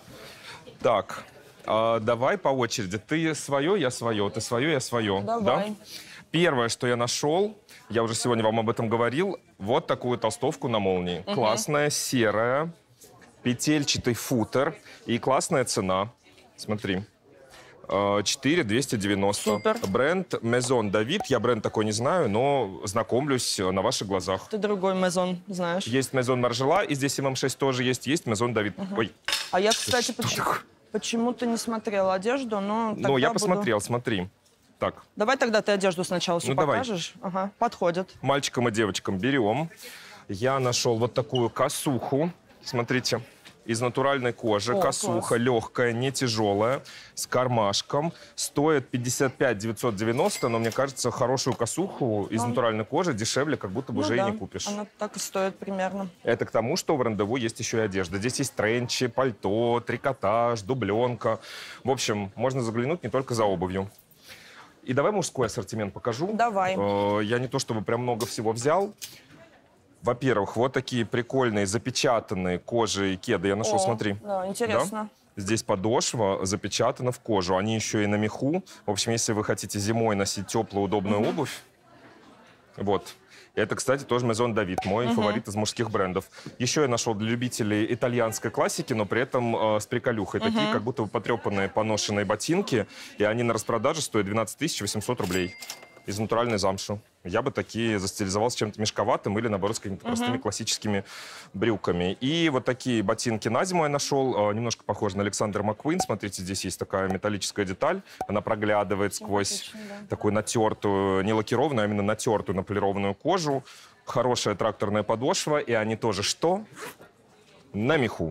Так, а, давай по очереди. Ты свое, я свое. Ты свое, я свое. Давай. Да? Первое, что я нашел, я уже сегодня вам об этом говорил, вот такую толстовку на молнии. Классная, серая, петельчатый футер и классная цена. Смотри. четыре двести девяносто. Супер. Бренд Maison David. Я бренд такой не знаю, но знакомлюсь на ваших глазах. Ты другой Maison знаешь. Есть Maison Margiela, и здесь эм эм шесть тоже есть. Есть Maison David. Ой, А я, кстати, что почему- такое? почему-то не смотрела одежду, но Ну, тогда я буду- посмотрел, смотри. Так, Давай тогда ты одежду сначала все Ну, давай. покажешь. Ага, подходит. мальчикам и девочкам берем. Я нашел вот такую косуху. Смотрите, из натуральной кожи. О, Косуха класс. легкая, не тяжелая, с кармашком. Стоит пятьдесят пять девятьсот девяносто, но мне кажется, хорошую косуху из Ну. натуральной кожи дешевле как будто бы Ну уже да, и не купишь. она так и стоит примерно. Это к тому, что в рандеву есть еще и одежда. Здесь есть тренчи, пальто, трикотаж, дубленка. В общем, можно заглянуть не только за обувью. И давай мужской ассортимент покажу. Давай. Э, Я не то чтобы прям много всего взял. Во-первых, вот такие прикольные запечатанные кожи и кеды я нашел, О, смотри. Да, интересно. Здесь подошва запечатана в кожу. Они еще и на меху. В общем, если вы хотите зимой носить теплую, удобную обувь, вот. Это, кстати, тоже Maison David, мой фаворит из мужских брендов. Еще я нашел для любителей итальянской классики, но при этом э, с приколюхой. Такие, как будто бы потрепанные, поношенные ботинки. И они на распродаже стоят двенадцать тысяч восемьсот рублей. Из натуральной замши. Я бы такие застилизовал с чем-то мешковатым или, наоборот, с какими-то простыми классическими брюками. И вот такие ботинки на зиму я нашел. э, Немножко похожи на Александр Маккуин. Смотрите, здесь есть такая металлическая деталь. Она проглядывает сквозь Симпатично, да. такую натертую, не лакированную, а именно натертую, наполированную кожу. Хорошая тракторная подошва. И они тоже что? На меху.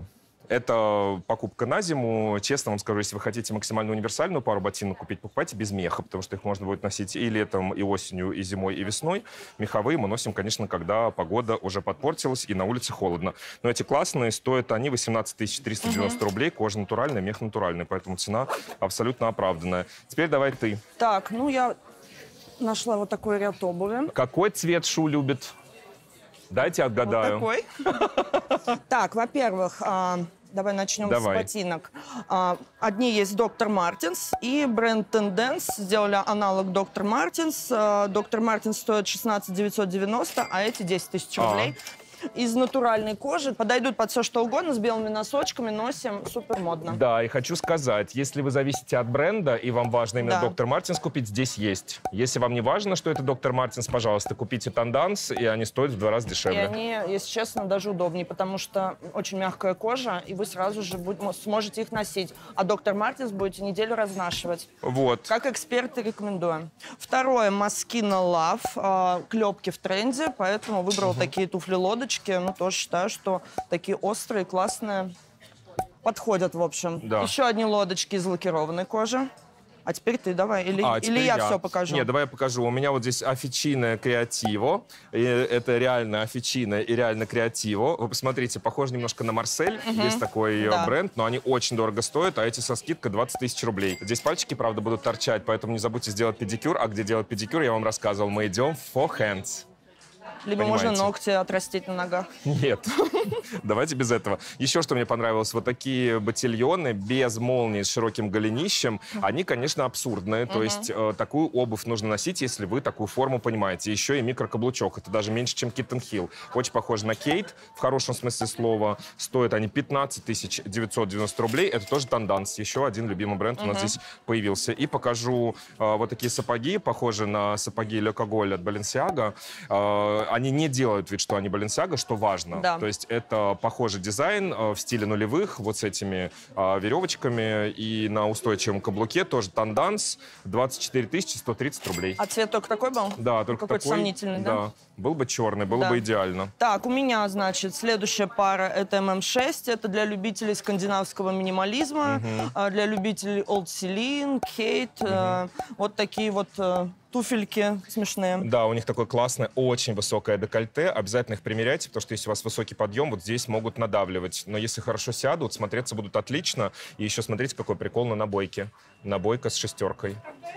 Это покупка на зиму. Честно вам скажу, если вы хотите максимально универсальную пару ботинок купить, покупайте без меха, потому что их можно будет носить и летом, и осенью, и зимой, и весной. Меховые мы носим, конечно, когда погода уже подпортилась и на улице холодно. Но эти классные, стоят они восемнадцать тысяч триста девяносто рублей. Кожа натуральная, мех натуральный, поэтому цена абсолютно оправданная. Теперь давай ты. Так, ну я нашла вот такой ряд обуви. Какой цвет Шу любит? Дайте отгадаю. Вот такой. Так, во-первых, а, давай начнем Давай. с ботинок. А, одни есть доктор Мартинс и бренд Тенденс. Сделали аналог доктор Мартинс. А, доктор Мартинс стоит шестнадцать девятьсот девяносто, а эти десять тысяч рублей. Из натуральной кожи. Подойдут под все, что угодно. С белыми носочками носим. Супер модно. Да, и хочу сказать, если вы зависите от бренда, и вам важно именно Да. доктор Мартинс купить, здесь есть. Если вам не важно, что это доктор Мартинс, пожалуйста, купите Тенданс, и они стоят в два раза И дешевле. они, если честно, даже удобнее, потому что очень мягкая кожа, и вы сразу же будь- сможете их носить. А доктор Мартинс будете неделю разнашивать. Вот. Как эксперты рекомендуем. Второе, Moschino Love. Клепки в тренде, поэтому выбрала такие туфли-лодочки. Ну, тоже считаю, что такие острые, классные, подходят, в общем. Да. Еще одни лодочки из лакированной кожи. А теперь ты давай. Или, А, или теперь я, все покажу. Нет, давай я покажу. У меня вот здесь офичино креативо. И это реально офичино и реально креативо. Вы посмотрите, похоже немножко на Марсель. Есть такой э, Да. бренд, но они очень дорого стоят, а эти со скидкой двадцать тысяч рублей. Здесь пальчики, правда, будут торчать, поэтому не забудьте сделать педикюр. А где делать педикюр, я вам рассказывал. Мы идем в For Hands. Либо понимаете. можно ногти отрастить на ногах. Нет, давайте без этого. Еще что мне понравилось, вот такие ботильоны без молнии с широким голенищем, они, конечно, абсурдные. То есть э, такую обувь нужно носить, если вы такую форму понимаете. Еще и микрокаблучок, это даже меньше, чем Kitten Hill. Очень похоже на Кейт, в хорошем смысле слова. Стоят они пятнадцать тысяч девятьсот девяносто рублей. Это тоже Тенданс, еще один любимый бренд у нас здесь появился. И покажу э, вот такие сапоги, похожие на сапоги Le Cagole от Balenciaga. Э, Они не делают вид, что они Balenciaga, что важно. Да. То есть это похожий дизайн э, в стиле нулевых, вот с этими э, веревочками. И на устойчивом каблуке тоже Тенданс, двадцать четыре тысячи сто тридцать рублей. А цвет только такой был? Да, только Какой-то такой. сомнительный, да? Был бы черный, было Да. бы идеально. Так, у меня, значит, следующая пара — это эм эм шесть. Это для любителей скандинавского минимализма, а, для любителей Old Celine, Kate. э, Вот такие вот э, туфельки смешные. Да, у них такое классное, очень высокое декольте. Обязательно их примеряйте, потому что если у вас высокий подъем, вот здесь могут надавливать. Но если хорошо сядут, смотреться будут отлично. И еще смотрите, какой прикол на набойке. Набойка с шестеркой.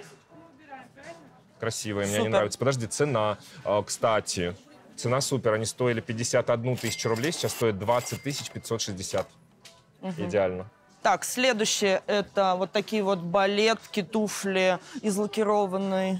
Красивая, мне не Супер. нравится. Подожди, цена. А, Кстати, цена супер. Они стоили пятьдесят одну тысячу рублей, сейчас стоят двадцать тысяч пятьсот шестьдесят. Идеально. Так, следующее — это вот такие вот балетки, туфли из лакированной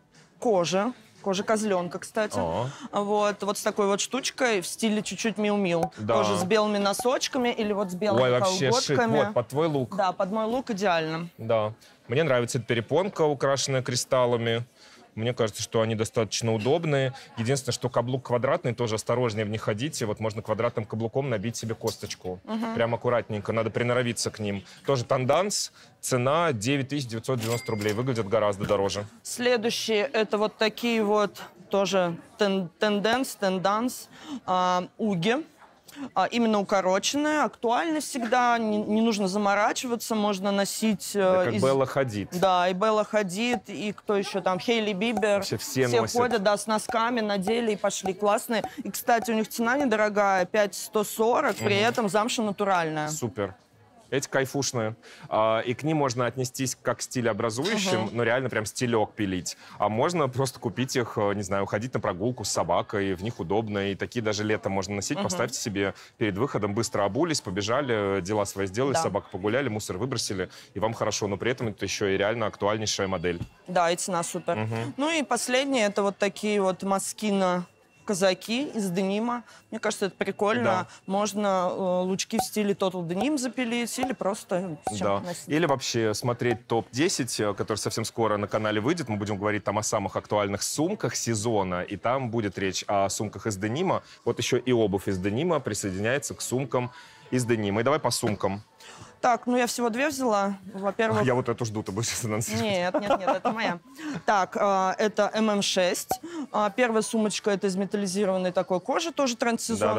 кожи. Кожа козленка, кстати. А. Вот, вот с такой вот штучкой в стиле чуть-чуть миу-миу. Да. Тоже с белыми носочками или вот с белыми Ой, вообще шик. колготками. Вот, под твой лук. Да, под мой лук идеально. Да. Мне нравится эта перепонка, украшенная кристаллами. Мне кажется, что они достаточно удобные. Единственное, что каблук квадратный, тоже осторожнее в них ходите. Вот можно квадратным каблуком набить себе косточку. Прям аккуратненько, надо приноровиться к ним. Тоже Тенданс, цена девять тысяч девятьсот девяносто рублей. Выглядят гораздо дороже. Следующие — это вот такие вот тоже тен, тенденс, тенданс, а, уги. А, именно укороченные, актуальны всегда, не, не нужно заморачиваться, можно носить... э, Да, как из- Белла Хадид. Да, и Белла Хадид, и кто еще там, Хейли Бибер. Вообще все носят. ходят, да, с носками, надели и пошли. Классные. И, кстати, у них цена недорогая, пять тысяч сто сорок, при этом замша натуральная. Супер. Эти кайфушные. А, и к ним можно отнестись как к стилеобразующим, но реально прям стилек пилить. А можно просто купить их, э, не знаю, уходить на прогулку с собакой, в них удобно. И такие даже летом можно носить. Поставьте себе перед выходом, быстро обулись, побежали, э, дела свои сделали, Да. с собакой погуляли, мусор выбросили, и вам хорошо. Но при этом это еще и реально актуальнейшая модель. Да, и цена супер. Ну и последнее, это вот такие вот Moschino казаки из денима. Мне кажется, это прикольно. Да. Можно э, лучки в стиле Total Denim запилить или просто с чем Да. носить. Или вообще смотреть топ десять, э, который совсем скоро на канале выйдет. Мы будем говорить там о самых актуальных сумках сезона. И там будет речь о сумках из денима. Вот еще и обувь из денима присоединяется к сумкам из денима. И давай по сумкам. Так, ну я всего две взяла. Во-первых... Я вот эту жду, ты будешь сейчас анонсировать. Нет, нет, нет, это моя. Так, э, это эм эм шесть. Э, Первая сумочка — это из металлизированной такой кожи, тоже тренд сезона. Да-да-да. как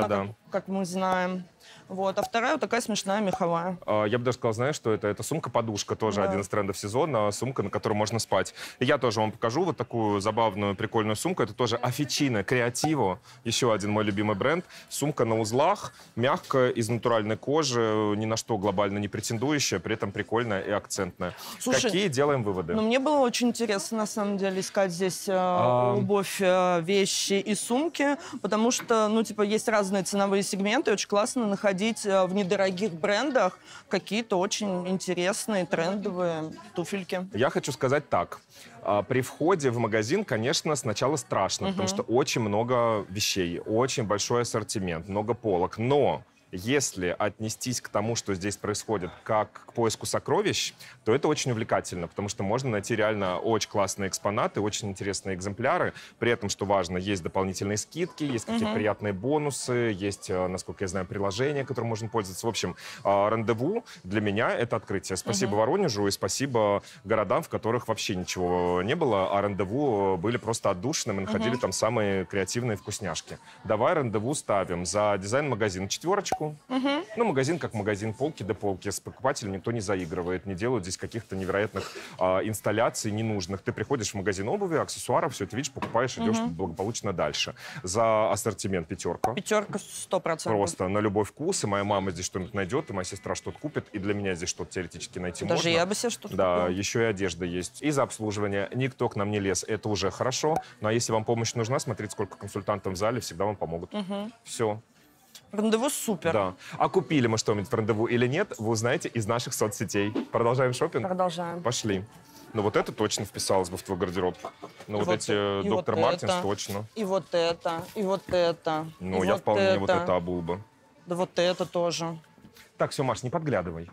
как мы знаем. Вот. А вторая вот такая смешная меховая. А, Я бы даже сказал, знаешь, что это? Это сумка-подушка, тоже Да. один из трендов сезона, сумка, на которой можно спать. И я тоже вам покажу вот такую забавную, прикольную сумку. Это тоже Officina Creativo, еще один мой любимый бренд. Сумка на узлах, мягкая, из натуральной кожи, ни на что глобально не претендующая, при этом прикольная и акцентная. Слушай, Какие делаем выводы? Ну, мне было очень интересно, на самом деле, искать здесь э, А. обувь, э, вещи и сумки, потому что, ну, типа, есть разные ценовые сегменты, и очень классно находить э, в недорогих брендах какие-то очень интересные, трендовые туфельки. Я хочу сказать так. А, При входе в магазин, конечно, сначала страшно, потому что очень много вещей, очень большой ассортимент, много полок. Но если отнестись к тому, что здесь происходит, как к поиску сокровищ, то это очень увлекательно, потому что можно найти реально очень классные экспонаты, очень интересные экземпляры. При этом, что важно, есть дополнительные скидки, есть какие-то приятные бонусы, есть, э, насколько я знаю, приложения, которым можно пользоваться. В общем, э, рандеву для меня это открытие. Спасибо Воронежу и спасибо городам, в которых вообще ничего не было, а рандеву были просто отдушины, мы находили там самые креативные вкусняшки. Давай рандеву ставим за дизайн-магазин четверочку. Ну, магазин как магазин, полки до полки. С покупателем никто не заигрывает, не делают здесь каких-то невероятных а, инсталляций ненужных. Ты приходишь в магазин обуви, аксессуаров, все это видишь, покупаешь, идешь благополучно дальше. За ассортимент пятерка. Пятерка сто процентов. Просто на любой вкус. И моя мама здесь что-нибудь найдет, и моя сестра что-то купит. И для меня здесь что-то теоретически найти Даже можно. я бы себе что-то Да, купила. еще и одежда есть. И за обслуживание. Никто к нам не лез. Это уже хорошо. Ну, а если вам помощь нужна, смотрите, сколько консультантов в зале, всегда вам помогут. Все. Рандеву супер. Да. А купили мы что-нибудь в рандеву или нет, вы узнаете из наших соцсетей. Продолжаем шопинг? Продолжаем. Пошли. Ну вот это точно вписалось бы в твой гардероб. Ну вот, вот эти и доктор вот Мартинс это. точно. И вот это, и вот это. Ну и я вот вполне это. вот это обул бы. Да вот это тоже. Так, все, Маш, не подглядывай.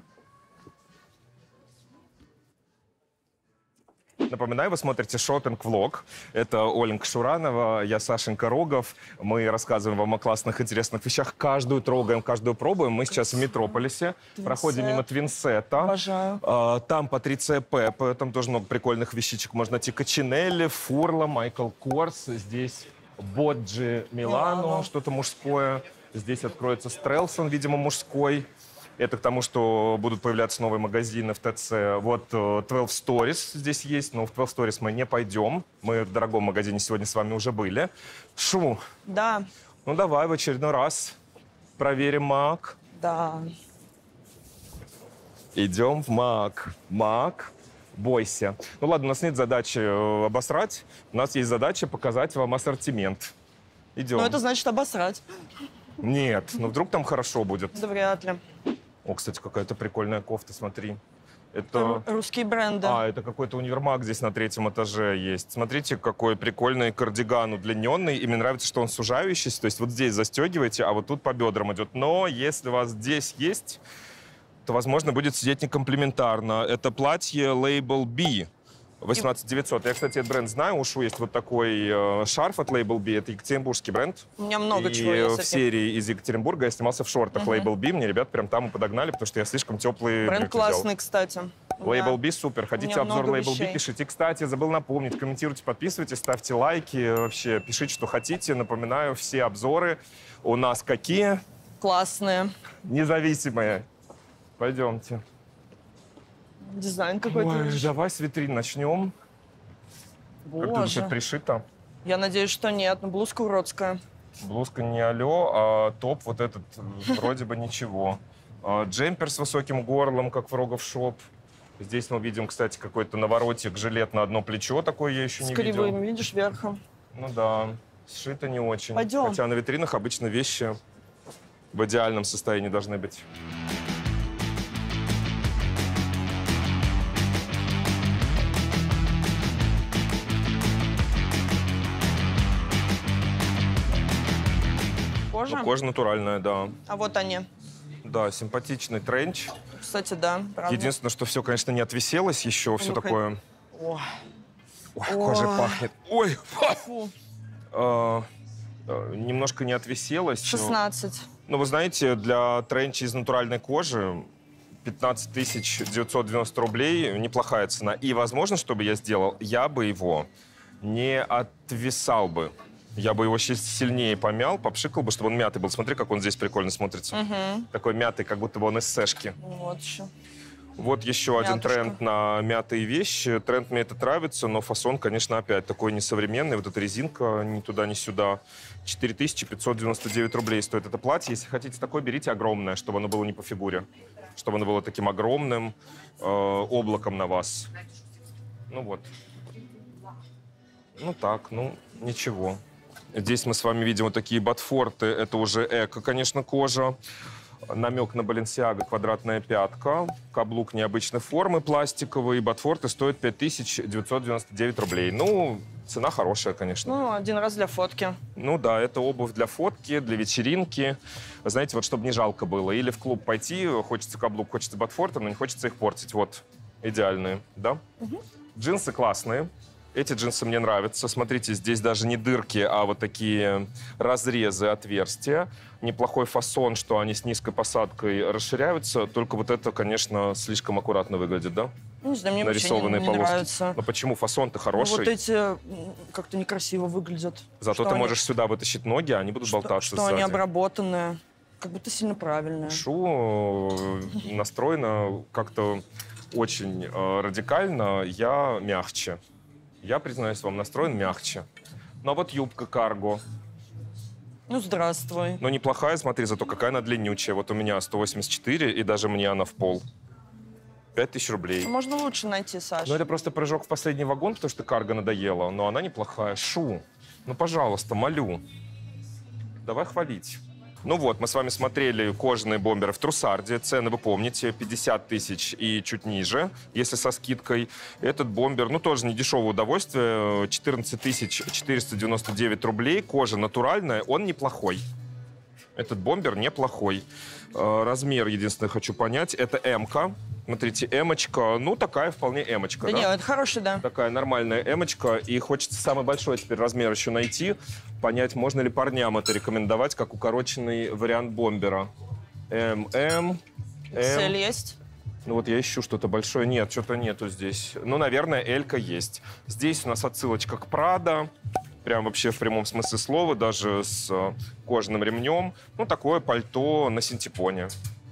Напоминаю, вы смотрите шопинг-влог. Это Оленька Шуранова, я Сашенька Рогов. Мы рассказываем вам о классных, интересных вещах. Каждую трогаем, каждую пробуем. Мы сейчас в Метрополисе. Проходим мимо Твинсета. Обожаю. А, Там Патриция Пеппа. Там тоже много прикольных вещичек. Можно найти Качинелли, Фурла, Майкл Корс. Здесь Боджи Милано, Милано. что-то мужское. Здесь откроется Стрелсон, видимо, мужской. Это к тому, что будут появляться новые магазины в ТЦ. Вот э, двенадцать Stories здесь есть, но в двенадцать Stories мы не пойдем. Мы в дорогом магазине сегодня с вами уже были. Шу, Да, ну давай в очередной раз проверим Мак. да. Идем в Мак. Мак, бойся. Ну ладно, у нас нет задачи э, обосрать. У нас есть задача показать вам ассортимент. Идем. Но это значит обосрать. Нет, ну вдруг там хорошо будет. Да вряд ли. О, кстати, какая-то прикольная кофта, смотри. Это... Ру- Русские бренды. А, это какой-то универмаг здесь на третьем этаже есть. Смотрите, какой прикольный кардиган удлиненный. И мне нравится, что он сужающийся. То есть вот здесь застегиваете, а вот тут по бедрам идет. Но если у вас здесь есть, то, возможно, будет сидеть некомплементарно. Это платье Label B. восемнадцать девятьсот. Я, кстати, этот бренд знаю. У Шу есть вот такой э, шарф от Label B. Это екатеринбургский бренд. У меня много и чего есть. в этих. серии из Екатеринбурга я снимался в шортах Label B. Мне ребят прям там и подогнали, потому что я слишком теплый Бренд брюки взял. классный, кстати. Label Да. B супер. Хотите меня обзор много Label B, вещей. пишите. Кстати, забыл напомнить, комментируйте, подписывайтесь, ставьте лайки. Вообще, пишите, что хотите. Напоминаю, все обзоры у нас какие? Классные. Независимые. Пойдемте. Дизайн какой-то. Ой, давай с витрин начнем. Как ты думаешь, это Боже. пришито? Я надеюсь, что нет. Но блузка уродская. Блузка не алё, а топ вот этот э, вроде бы ничего. А, Джемпер с высоким горлом, как в Рогов Шоп. Здесь мы видим, кстати, какой-то наворотик, жилет на одно плечо. Такой я еще С не кривым, видел. видишь, верхом. Ну да, сшито не очень. Пойдем. Хотя на витринах обычно вещи в идеальном состоянии должны быть. Кожа. Ну, кожа натуральная, да. А вот они. Да, симпатичный тренч. Кстати, да, правда. Единственное, что все, конечно, не отвиселось еще, все Ну-ка. такое. О, Ой, кожа Ой. пахнет. Ой, фу. а, а, немножко не отвиселось. шестнадцать. Ну, вы знаете, для тренча из натуральной кожи пятнадцать тысяч девятьсот девяносто рублей неплохая цена. И, возможно, что бы я сделал, я бы его не отвисал бы. Я бы его щи- сильнее помял, попшикал бы, чтобы он мятый был. Смотри, как он здесь прикольно смотрится. Угу. Такой мятый, как будто бы он из сэшки. Вот еще. Вот еще один Мятушка. тренд на мятые вещи. Тренд мне это нравится, но фасон, конечно, опять такой несовременный. Вот эта резинка ни туда, ни сюда. четыре тысячи пятьсот девяносто девять рублей стоит это платье. Если хотите такое, берите огромное, чтобы оно было не по фигуре. Чтобы оно было таким огромным э, облаком на вас. Ну вот. Ну так, ну ничего. Здесь мы с вами видим вот такие ботфорты. Это уже эко, конечно, кожа. Намек на Баленсиаго, квадратная пятка. Каблук необычной формы, пластиковый. Ботфорты стоят пять тысяч девятьсот девяносто девять рублей. Ну, цена хорошая, конечно. Ну, один раз для фотки. Ну да, это обувь для фотки, для вечеринки. Знаете, вот чтобы не жалко было. Или в клуб пойти, хочется каблук, хочется ботфорты, но не хочется их портить. Вот, идеальные, да? Угу. Джинсы классные. Эти джинсы мне нравятся. Смотрите, здесь даже не дырки, а вот такие разрезы, отверстия. Неплохой фасон, что они с низкой посадкой расширяются. Только вот это, конечно, слишком аккуратно выглядит, да? Не знаю, мне вообще Нарисованные не, не полоски. нравится. Но почему? Фасон-то Ну, хороший. вот эти м, как-то некрасиво выглядят. Зато Что ты они- можешь сюда вытащить ноги, а они будут Что, болтаться что они сзади. обработанные. Как будто сильно правильные. Шу э, настроена как-то очень э, радикально. Я мягче. Я, признаюсь вам, настроен мягче. Ну а вот юбка карго. Ну, здравствуй. Ну, неплохая, смотри, зато какая она длиннючая. Вот у меня сто восемьдесят четыре, и даже мне она в пол. пять тысяч рублей. Можно лучше найти, Саша. Ну, это просто прыжок в последний вагон, потому что карго надоело. Но она неплохая. Шу, ну, пожалуйста, молю. Давай хвалить. Ну вот, мы с вами смотрели кожаные бомберы в Трусарде. Цены вы помните, пятьдесят тысяч и чуть ниже, если со скидкой. Этот бомбер, ну тоже не дешевое удовольствие, четырнадцать тысяч четыреста девяносто девять рублей. Кожа натуральная, он неплохой. Этот бомбер неплохой. Э, Размер, единственное, хочу понять, это М-ка. Смотрите, М-очка, ну такая вполне М-очка, Да да? нет, это хороший, да. Такая нормальная эмочка. И хочется самый большой теперь размер еще найти. Понять, можно ли парням это рекомендовать, как укороченный вариант бомбера. М, М, Цель М. есть. Ну вот я ищу что-то большое. Нет, что-то нету здесь. Ну, наверное, Элька есть. Здесь у нас отсылочка к Прада. Прям вообще в прямом смысле слова, даже с э, кожаным ремнем. Ну, такое пальто на синтепоне.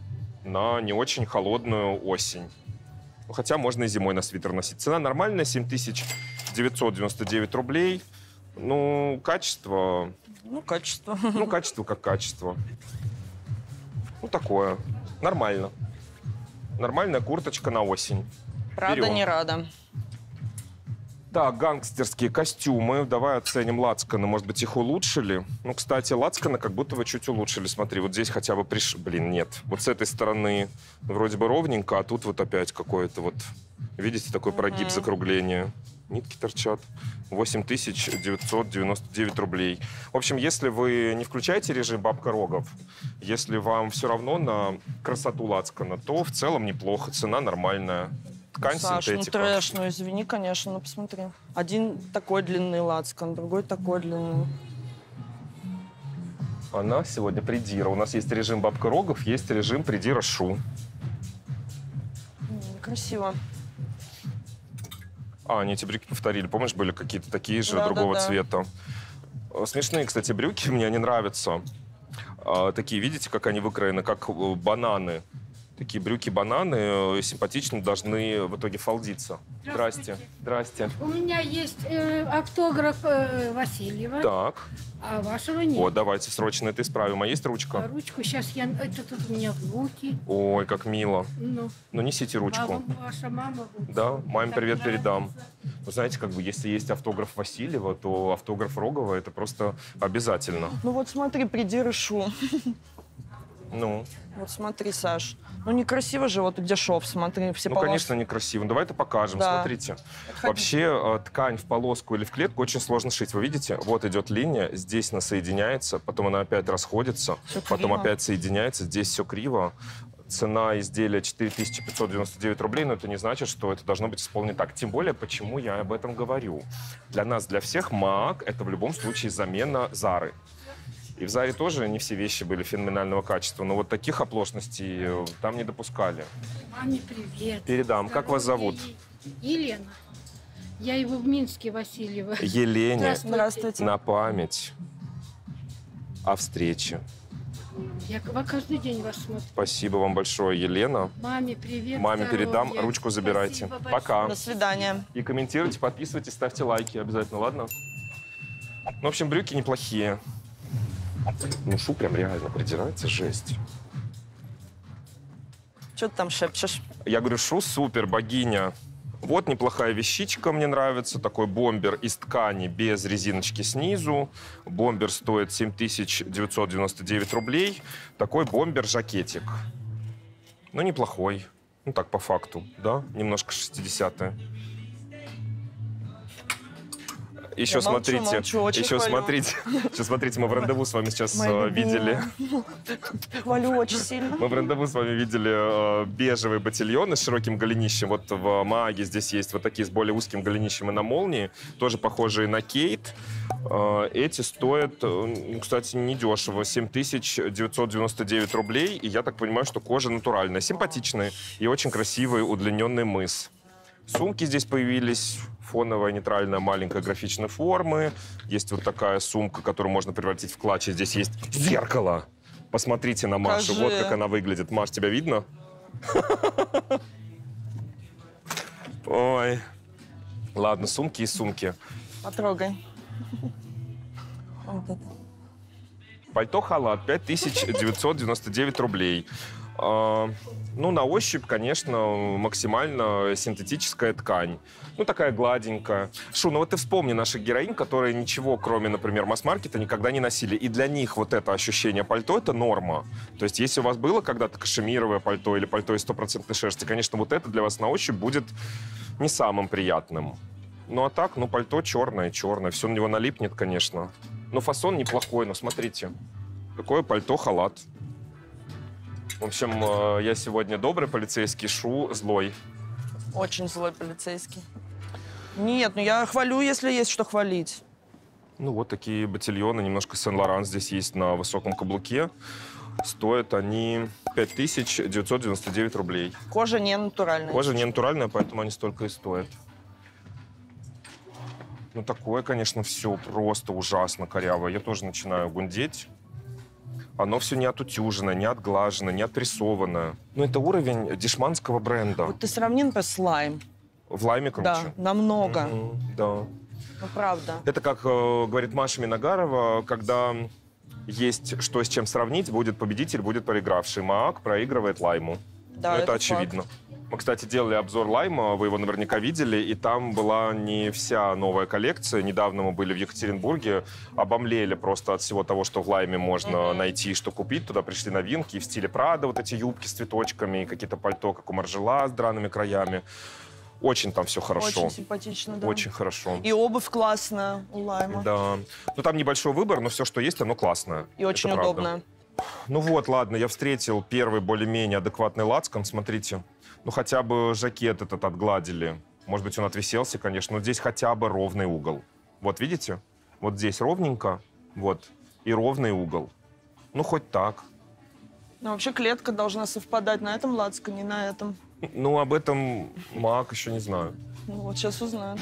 На не очень холодную осень. Ну, хотя можно и зимой на свитер носить. Цена нормальная, семь тысяч девятьсот девяносто девять рублей. Ну, качество... Ну, качество. Ну, качество как качество. Ну, такое. Нормально. Нормальная курточка на осень. Правда, Берем. не рада. Так, гангстерские костюмы. Давай оценим лацканы. Может быть, их улучшили? Ну, кстати, лацканы как будто бы чуть улучшили. Смотри, вот здесь хотя бы приш... Блин, нет. Вот с этой стороны вроде бы ровненько, а тут вот опять какое-то вот... Видите, такой прогиб, закругление. Нитки торчат. восемь тысяч девятьсот девяносто девять рублей. В общем, если вы не включаете режим бабка рогов, если вам все равно на красоту лацкана, то в целом неплохо. Цена нормальная. Ткань Саш, ну синтетика. трэш, ну извини, конечно, ну посмотри. Один такой длинный лацкан, другой такой длинный. Она сегодня придира. У нас есть режим бабка рогов, есть режим придира шу. М, Красиво. А, они эти брюки повторили. Помнишь, были какие-то такие же, Да, другого да, да. цвета? Э, Смешные, кстати, брюки, мне они нравятся. А, такие, видите, как они выкроены, как э, бананы. Такие брюки-бананы э, симпатично должны в итоге фалдиться. Здрасте. Здрасте. У меня есть э, автограф э, Васильева, Так, а вашего нет. вот, давайте срочно это исправим. А есть А ручка? ручку сейчас я... Это тут у меня внуки. Ой, как мило. Ну, Ну, несите ручку. мама, ваша мама. вот. Да, маме Так привет нравится. передам. Вы знаете, как бы, если есть автограф Васильева, то автограф Рогова — это просто обязательно. Ну вот смотри, приди шу. Ну, Вот смотри, Саш. Ну некрасиво же, вот где шов, смотри, все ну полоски. конечно, некрасиво. Давай это покажем. Да. Смотрите. Вообще, э, ткань в полоску или в клетку очень сложно шить. Вы видите? Вот идет линия, здесь она соединяется, потом она опять расходится, Всё потом криво. опять соединяется, здесь все криво. Цена изделия четыре тысячи пятьсот девяносто девять рублей, но это не значит, что это должно быть исполнено так. Тем более, почему я об этом говорю. Для нас, для всех, МАК — это в любом случае замена Зары. И в Заре тоже не все вещи были феноменального качества, но вот таких оплошностей э, там не допускали. Маме привет. Передам. Как вас зовут? Елена. Я его в Минске, Васильева. Елене Здравствуйте. на память о встрече. Я к- вам каждый день вас смотрю. Спасибо вам большое, Елена. Маме привет. Маме передам, здоровья. ручку забирайте. Спасибо Пока. До свидания. И комментируйте, подписывайтесь, ставьте лайки обязательно, ладно? Ну, в общем, брюки неплохие. Ну, шу прям реально придирается, жесть. Что ты там шепчешь? Я говорю, шу супер, богиня. Вот неплохая вещичка, мне нравится. Такой бомбер из ткани без резиночки снизу. Бомбер стоит семь тысяч девятьсот девяносто девять рублей. Такой бомбер-жакетик. Ну, неплохой. Ну, так, по факту, да? Немножко шестидесятые. Еще Я молчу, смотрите, молчу, очень еще хвалю. смотрите, сейчас смотрите, мы в рандеву с вами сейчас Моя э, любимая. видели. Хвалю очень сильно. Мы в рандеву с вами видели э, бежевые ботильоны с широким голенищем. Вот в Маге здесь есть вот такие с более узким голенищем и на молнии. Тоже похожие на Кейт. Э, эти стоят, э, кстати, недешево. семь тысяч девятьсот девяносто девять рублей. И я так понимаю, что кожа натуральная. Симпатичные и очень красивый удлиненный мыс. Сумки здесь появились. Фоновая, нейтральная, маленькая графичной формы. Есть вот такая сумка, которую можно превратить в клатч. И здесь есть зеркало. Посмотрите на Машу. Покажи. Вот как она выглядит. Маш, тебя видно? Ой. Ладно, сумки и сумки. Потрогай. Вот это. Пальто-халат пять тысяч девятьсот девяносто девять рублей. А, ну, на ощупь, конечно, максимально синтетическая ткань. Ну, такая гладенькая. Шу, ну вот ты вспомни наших героинь, которые ничего, кроме, например, масс-маркета, никогда не носили. И для них вот это ощущение пальто — это норма. То есть если у вас было когда-то кашемировое пальто или пальто из стопроцентной шерсти, конечно, вот это для вас на ощупь будет не самым приятным. Ну, а так, ну, пальто черное, черное. Все на него налипнет, конечно. Но фасон неплохой, но смотрите. Такое пальто-халат. В общем, э, я сегодня добрый полицейский, Шу злой. Очень злой полицейский. Нет, ну я хвалю, если есть что хвалить. Ну, вот такие ботильоны, немножко Сен-Лоран здесь есть на высоком каблуке. Стоят они пять тысяч девятьсот девяносто девять рублей. Кожа не натуральная. Кожа не натуральная, поэтому они столько и стоят. Ну, такое, конечно, все просто ужасно корявое. Я тоже начинаю гундеть. Оно все не отутюжено, не отглажено, не отпрессовано. Ну, это уровень дешманского бренда. Вот ты сравни, например, с лайм. В лайме круче. Да, намного. Мгм, да. Ну, правда. Это, как э, говорит Маша Миногарова, когда есть что с чем сравнить, будет победитель, будет проигравший. Маак проигрывает лайму. Да, Ну, это, это очевидно. Мы, кстати, делали обзор лайма, вы его наверняка видели, и там была не вся новая коллекция. Недавно мы были в Екатеринбурге, обомлели просто от всего того, что в лайме можно Mm-hmm. найти, что купить. Туда пришли новинки и в стиле Прада, вот эти юбки с цветочками, и какие-то пальто, как у Маржела, с драными краями. Очень там все хорошо. Очень симпатично, да. Очень хорошо. И обувь классная у лайма. Да. Ну, там небольшой выбор, но все, что есть, оно классное. И очень Это правда. удобная. Ну вот, ладно, я встретил первый более-менее адекватный лацкан. Смотрите, ну хотя бы жакет этот отгладили. Может быть, он отвиселся, конечно, но здесь хотя бы ровный угол. Вот видите? Вот здесь ровненько, вот, и ровный угол. Ну, хоть так. Ну, вообще клетка должна совпадать на этом лацкане, на этом. Ну, об этом Маак еще не знаю. Ну, вот сейчас узнаем.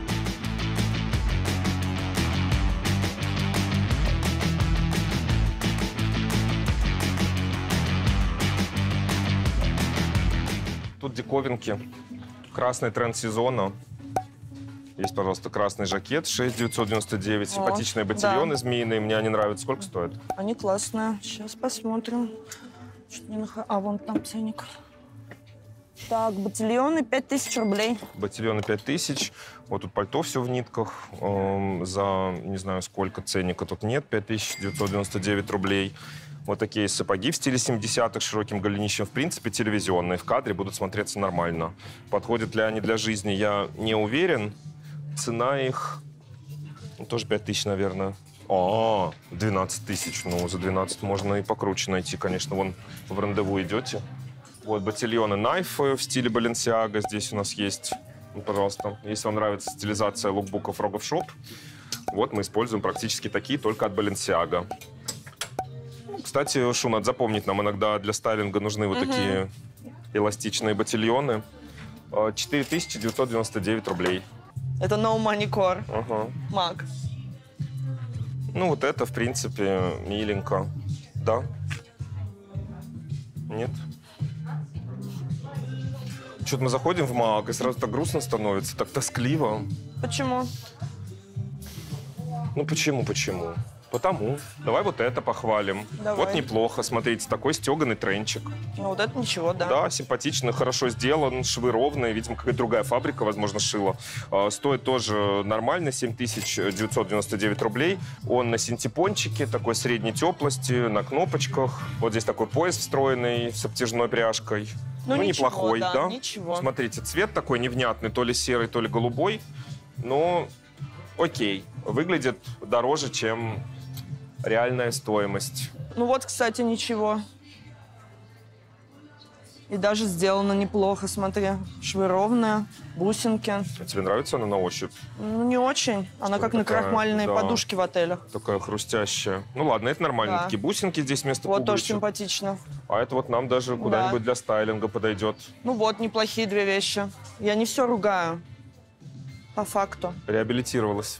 Тут диковинки. Красный тренд сезона. Есть, пожалуйста, красный жакет, шесть тысяч девятьсот девяносто девять. О, Симпатичные ботильоны да. змеиные, мне они нравятся. Сколько стоят? Они классные. Сейчас посмотрим. Что-то не нах... А, вон там ценник. Так, ботильоны пять тысяч рублей. Ботильоны пять тысяч. Вот тут пальто все в нитках. Эм, за, не знаю, сколько ценника тут нет. пять тысяч девятьсот девяносто девять рублей. Вот такие сапоги в стиле семидесятых с широким голенищем. В принципе, телевизионные. В кадре будут смотреться нормально. Подходят ли они для жизни, я не уверен. Цена их ну, тоже пять тысяч, наверное. А, двенадцать тысяч. Ну, за двенадцать можно и покруче найти, конечно. Вон в рандеву идете. Вот ботильоны Knife в стиле Balenciaga здесь у нас есть. Ну, пожалуйста, если вам нравится стилизация лукбуков Rogov Shop, вот мы используем практически такие, только от Balenciaga. Кстати, Шу, надо запомнить, нам иногда для стайлинга нужны вот Мгм. такие эластичные ботильоны. четыре тысячи девятьсот девяносто девять рублей. Это No Money Core. Ага. Мак. Ну, вот это, в принципе, миленько. Да? Нет? Что-то мы заходим в МАК, и сразу так грустно становится, так тоскливо. Почему? Ну, почему, почему? Потому. Давай вот это похвалим. Давай. Вот неплохо. Смотрите, такой стеганый тренчик. Ну, вот это ничего, да. Да, симпатично, хорошо сделан, швы ровные. Видимо, какая-то другая фабрика, возможно, шила. А, стоит тоже нормально, семь тысяч девятьсот девяносто девять рублей. Он на синтепончике, такой средней теплости, на кнопочках. Вот здесь такой пояс встроенный с обтяжной пряжкой. Ну, Ну, ничего, неплохой, да, да? ничего. Смотрите, цвет такой невнятный, то ли серый, то ли голубой. Но окей, выглядит дороже, чем реальная стоимость. Ну вот, кстати, ничего. И даже сделано неплохо, смотри. Швы ровные, бусинки. А тебе нравится она на ощупь? Ну, не очень. Она Что как такая, на крахмальные да. подушки в отелях. Такая хрустящая. Ну ладно, это нормально. Да. Такие бусинки здесь вместо Вот тоже пуговичек. симпатично. А это вот нам даже куда-нибудь для стайлинга подойдет. Ну вот, неплохие две вещи. Я не все ругаю. По факту. Реабилитировалась.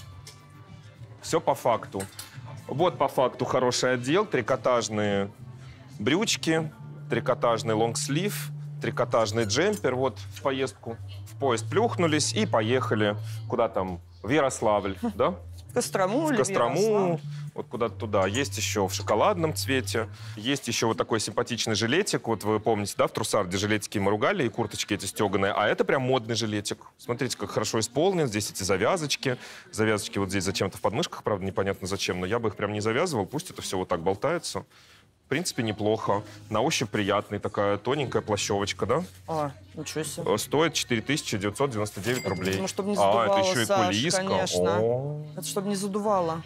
Все по факту. Вот по факту хороший отдел. Трикотажные брючки, трикотажный лонгслив, трикотажный джемпер. Вот в поездку, в поезд плюхнулись и поехали. Куда там? В Ярославль, да? В Кострому В или Кострому, Ярославль? вот куда-то туда. Есть еще в шоколадном цвете. Есть еще вот такой симпатичный жилетик. Вот вы помните, да, в Трусарде жилетики мы ругали, и курточки эти стеганые. А это прям модный жилетик. Смотрите, как хорошо исполнен. Здесь эти завязочки. Завязочки вот здесь зачем-то в подмышках, правда, непонятно зачем. Но я бы их прям не завязывал. Пусть это все вот так болтается. В принципе, неплохо. На ощупь приятный. Такая тоненькая плащевочка, да? А, ничего себе. Стоит четыре тысячи девятьсот девяносто девять рублей. видимо, чтобы не А, это задувало, еще и Саш, кулиска. конечно. О, Это чтобы не задувало.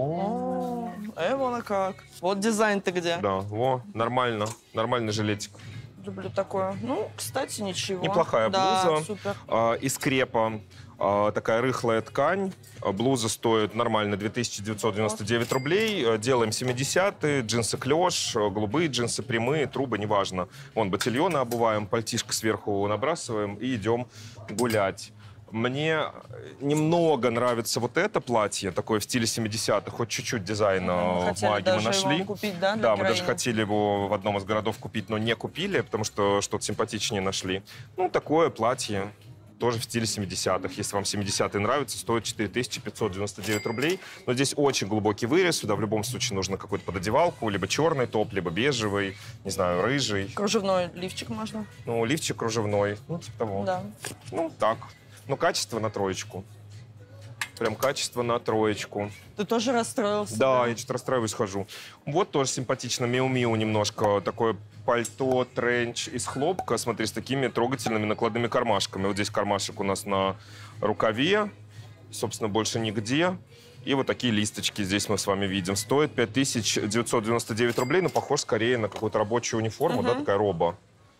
о. О, э, вон как. Вот дизайн-то где. Да, во, нормально. Нормальный жилетик. Люблю такое. Ну, кстати, ничего. Неплохая да, блуза. супер. А, из крепа а, такая рыхлая ткань. А, блуза стоит нормально две тысячи девятьсот девяносто девять рублей. А, делаем семидесятые, джинсы клеш, а, голубые джинсы прямые, трубы, неважно. Вон ботильоны обуваем, пальтишко сверху набрасываем и идем гулять. Мне немного нравится вот это платье, такое в стиле семидесятых, хоть чуть-чуть дизайна Мы в хотели маге мы даже нашли. его купить, да, для Да, мы даже героини? хотели его в одном из городов купить, но не купили, потому что что-то симпатичнее нашли. Ну, такое платье, тоже в стиле семидесятых. Если вам семидесятые нравятся, стоит четыре тысячи пятьсот девяносто девять рублей. Но здесь очень глубокий вырез, сюда в любом случае нужно какую-то пододевалку, либо черный топ, либо бежевый, не знаю, рыжий. Кружевной лифчик можно. Ну, лифчик кружевной, ну, типа того. Да. Ну, так. Ну, качество на троечку. Прям качество на троечку. Ты тоже расстроился? Да, я что-то расстраиваюсь, хожу. Вот тоже симпатично. Миу-миу немножко. Такое пальто, тренч из хлопка. Смотри, с такими трогательными накладными кармашками. Вот здесь кармашек у нас на рукаве. Собственно, больше нигде. И вот такие листочки здесь мы с вами видим. Стоит пять тысяч девятьсот девяносто девять рублей, но похож скорее на какую-то рабочую униформу, Угу. да, такая роба.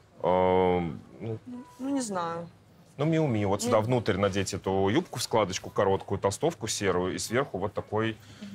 А, ну, Ну, не знаю. Ну, миу-миу. Вот сюда внутрь надеть эту юбку в складочку короткую, толстовку серую, и сверху вот такой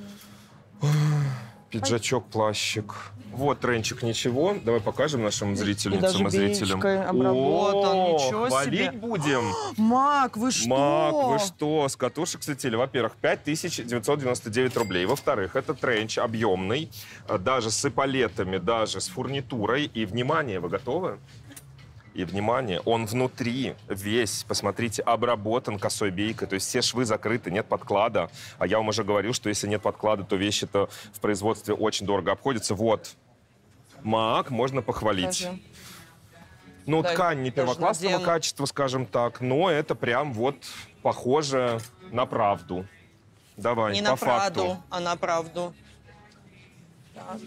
пиджачок, плащик. Вот тренчик, ничего. Давай покажем нашим И зрительницам даже и зрителям. беечкой обработан. О, Ничего хвалить себе. будем. Мак, вы что? Мак, вы что? С катушек слетели. Во-первых, пять тысяч девятьсот девяносто девять рублей. Во-вторых, это тренч объемный, даже с эполетами, даже с фурнитурой. И, внимание, вы готовы? И, внимание, он внутри весь, посмотрите, обработан косой бейкой. То есть все швы закрыты, нет подклада. А я вам уже говорил, что если нет подклада, то вещи-то в производстве очень дорого обходятся. Вот. Мак можно похвалить. Покажи. Ну, Дай, ткань не даже первоклассного надену. качества, скажем так, но это прям вот похоже на правду. Давай, Не по на факту. правду, а на правду. Так.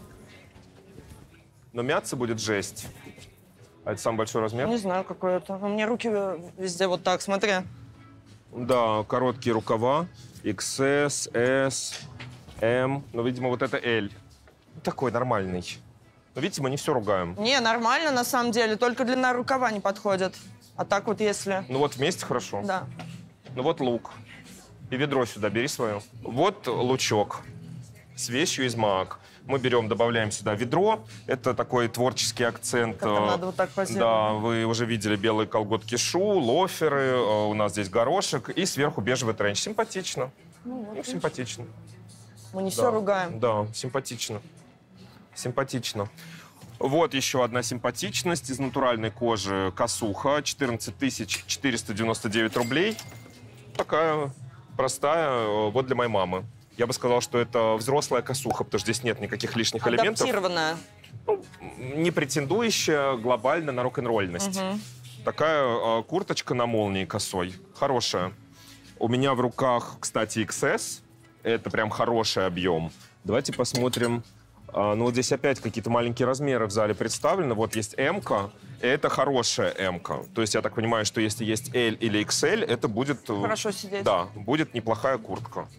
Но мяться будет жесть. А это самый большой размер? Не знаю, какой это. У меня руки везде вот так, смотри. Да, короткие рукава. икс эс, эс, эм. Ну, видимо, вот это эль. Такой нормальный. Но, видите, мы не все ругаем. Не, нормально на самом деле, только длина рукава не подходит. А так вот если... Ну, вот вместе хорошо. Да. Ну, вот лук. И ведро сюда бери свое. Вот лучок с вещью из МАК. Мы берем, добавляем сюда ведро. Это такой творческий акцент. Как-то надо вот так позировать. Да, вы уже видели белые колготки шу, лоферы. У нас здесь горошек. И сверху бежевый тренч. Симпатично. Ну, вот, Ну, симпатично. Мы не Да. все ругаем. Да, симпатично. Симпатично. Вот еще одна симпатичность из натуральной кожи косуха. четырнадцать тысяч четыреста девяносто девять рублей. Такая простая, вот для моей мамы. Я бы сказал, что это взрослая косуха, потому что здесь нет никаких лишних элементов. Адаптированная. Ну, не претендующая глобально на рок-н-ролльность. Мгм. Такая э, курточка на молнии косой. Хорошая. У меня в руках, кстати, икс эс. Это прям хороший объем. Давайте посмотрим. А, ну, вот здесь опять какие-то маленькие размеры в зале представлены. Вот есть эм-ка. Это хорошая эм-ка. То есть я так понимаю, что если есть эль или икс эль, это будет... э, Хорошо сидеть. Да, будет неплохая куртка.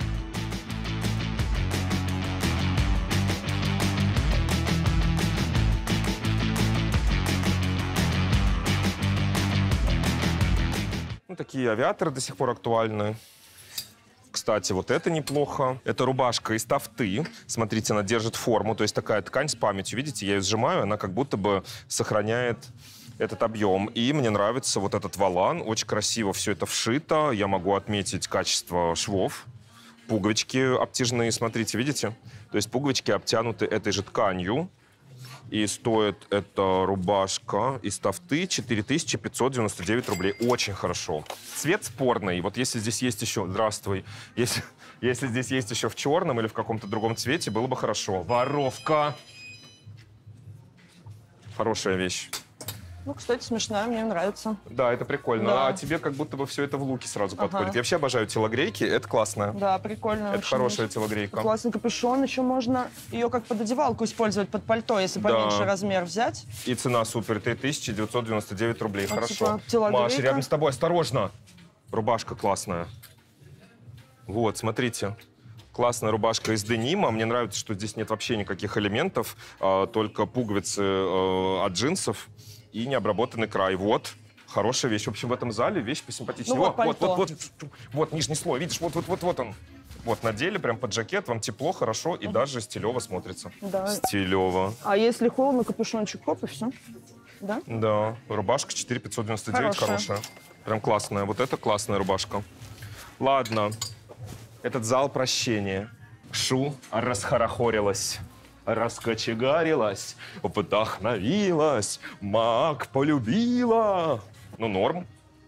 Ну, такие авиаторы до сих пор актуальны. Кстати, вот это неплохо. Это рубашка из тафты. Смотрите, она держит форму. То есть такая ткань с памятью. Видите, я ее сжимаю, она как будто бы сохраняет этот объем. И мне нравится вот этот волан. Очень красиво все это вшито. Я могу отметить качество швов. Пуговички обтяжные, смотрите, видите? То есть пуговички обтянуты этой же тканью. И стоит эта рубашка из тафты четыре тысячи пятьсот девяносто девять рублей. Очень хорошо. Цвет спорный. Вот если здесь есть еще... Здравствуй. Если, если здесь есть еще в черном или в каком-то другом цвете, было бы хорошо. Воровка. Хорошая вещь. Ну, кстати, смешная, мне нравится. Да, это прикольно. Да. А тебе как будто бы все это в луке сразу Ага. подходит. Я вообще обожаю телогрейки. Это классно. Да, прикольно. Это очень. хорошая телогрейка. Классный капюшон. Еще можно ее как под одевалку использовать под пальто, если Да. поменьше размер взять. И цена супер. три тысячи девятьсот девяносто девять рублей. Вот Хорошо. типа телогрейка. Маша, рядом с тобой. Осторожно. Рубашка классная. Вот, смотрите. Классная рубашка из денима. Мне нравится, что здесь нет вообще никаких элементов, а, только пуговицы а, от джинсов и необработанный край. Вот. Хорошая вещь. В общем, в этом зале вещь посимпатичнее. Ну, вот вот, вот, пальто. вот, вот, вот, нижний слой. Видишь, вот, вот, вот, вот он. Вот, надели прям под жакет, вам тепло, хорошо и даже стилево смотрится. Да. Стилево. А если холодно, капюшончик, хоп, и все. Да? Да, рубашка четыре тысячи пятьсот девяносто девять, Хорошая. хорошая. Прям классная. Вот это классная рубашка. Ладно. Этот зал прощения. Шу расхорохорилась, раскочегарилась, вдохновилась, маг полюбила. Ну, норм.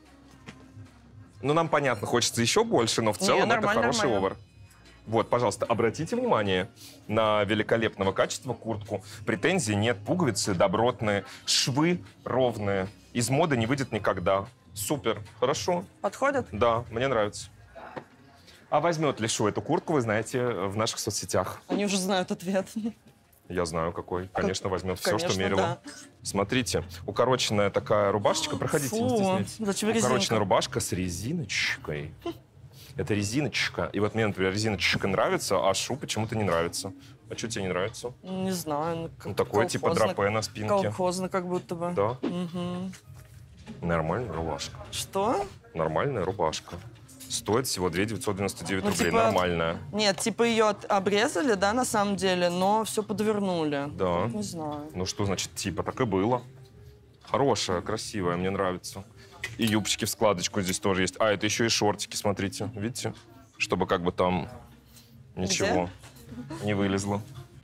Ну, нам, понятно, хочется еще больше, но в Не, целом это нормально, хороший нормально. овер. Вот, пожалуйста, обратите внимание на великолепного качества куртку. Претензий нет, пуговицы добротные, швы ровные. Из моды не выйдет никогда. Супер, хорошо. Подходит? Да, мне нравится. А возьмет ли Шу эту куртку, вы знаете, в наших соцсетях. Они уже знают ответ. Я знаю, какой. Конечно, возьмет все, что Конечно, мерила. да. Смотрите, укороченная такая рубашечка. Проходите, не Фу, стесняйтесь. зачем Укороченная резинка? рубашка с резиночкой. Это резиночка. И вот мне, например, резиночка нравится, а Шу почему-то не нравится. А что тебе не нравится? Не знаю. ну, как Ну, такой типа колхозно- драпе на спинке. Колхозно как будто бы. Да? Мгм. Нормальная рубашка. Что? Нормальная рубашка. Стоит всего две тысячи девятьсот девяносто девять Ну, рублей. типа- Нормальная. Нет, типа ее от- обрезали, да, на самом деле, но все подвернули. Да. Не знаю. Ну что значит типа? Так и было. Хорошая, красивая, мне нравится. И юбочки в складочку здесь тоже есть. А, это еще и шортики, смотрите. Видите? Чтобы как бы там ничего не вылезло.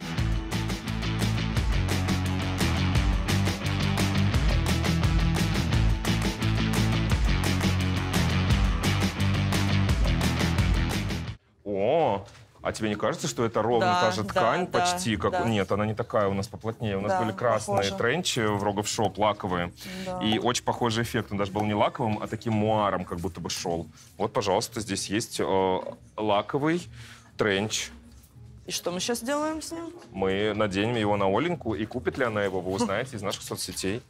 О, а тебе не кажется, что это ровно Да, та же да, ткань да, почти? Как... да. Нет, она не такая у нас поплотнее. У нас Да, были красные похоже. тренчи в Рогов Шоп, лаковые. Да. И очень похожий эффект. Он даже был не лаковым, а таким муаром как будто бы шел. Вот, пожалуйста, здесь есть э, лаковый тренч. И что мы сейчас делаем с ним? Мы наденем его на Оленьку, и купит ли она его, вы узнаете из наших соцсетей.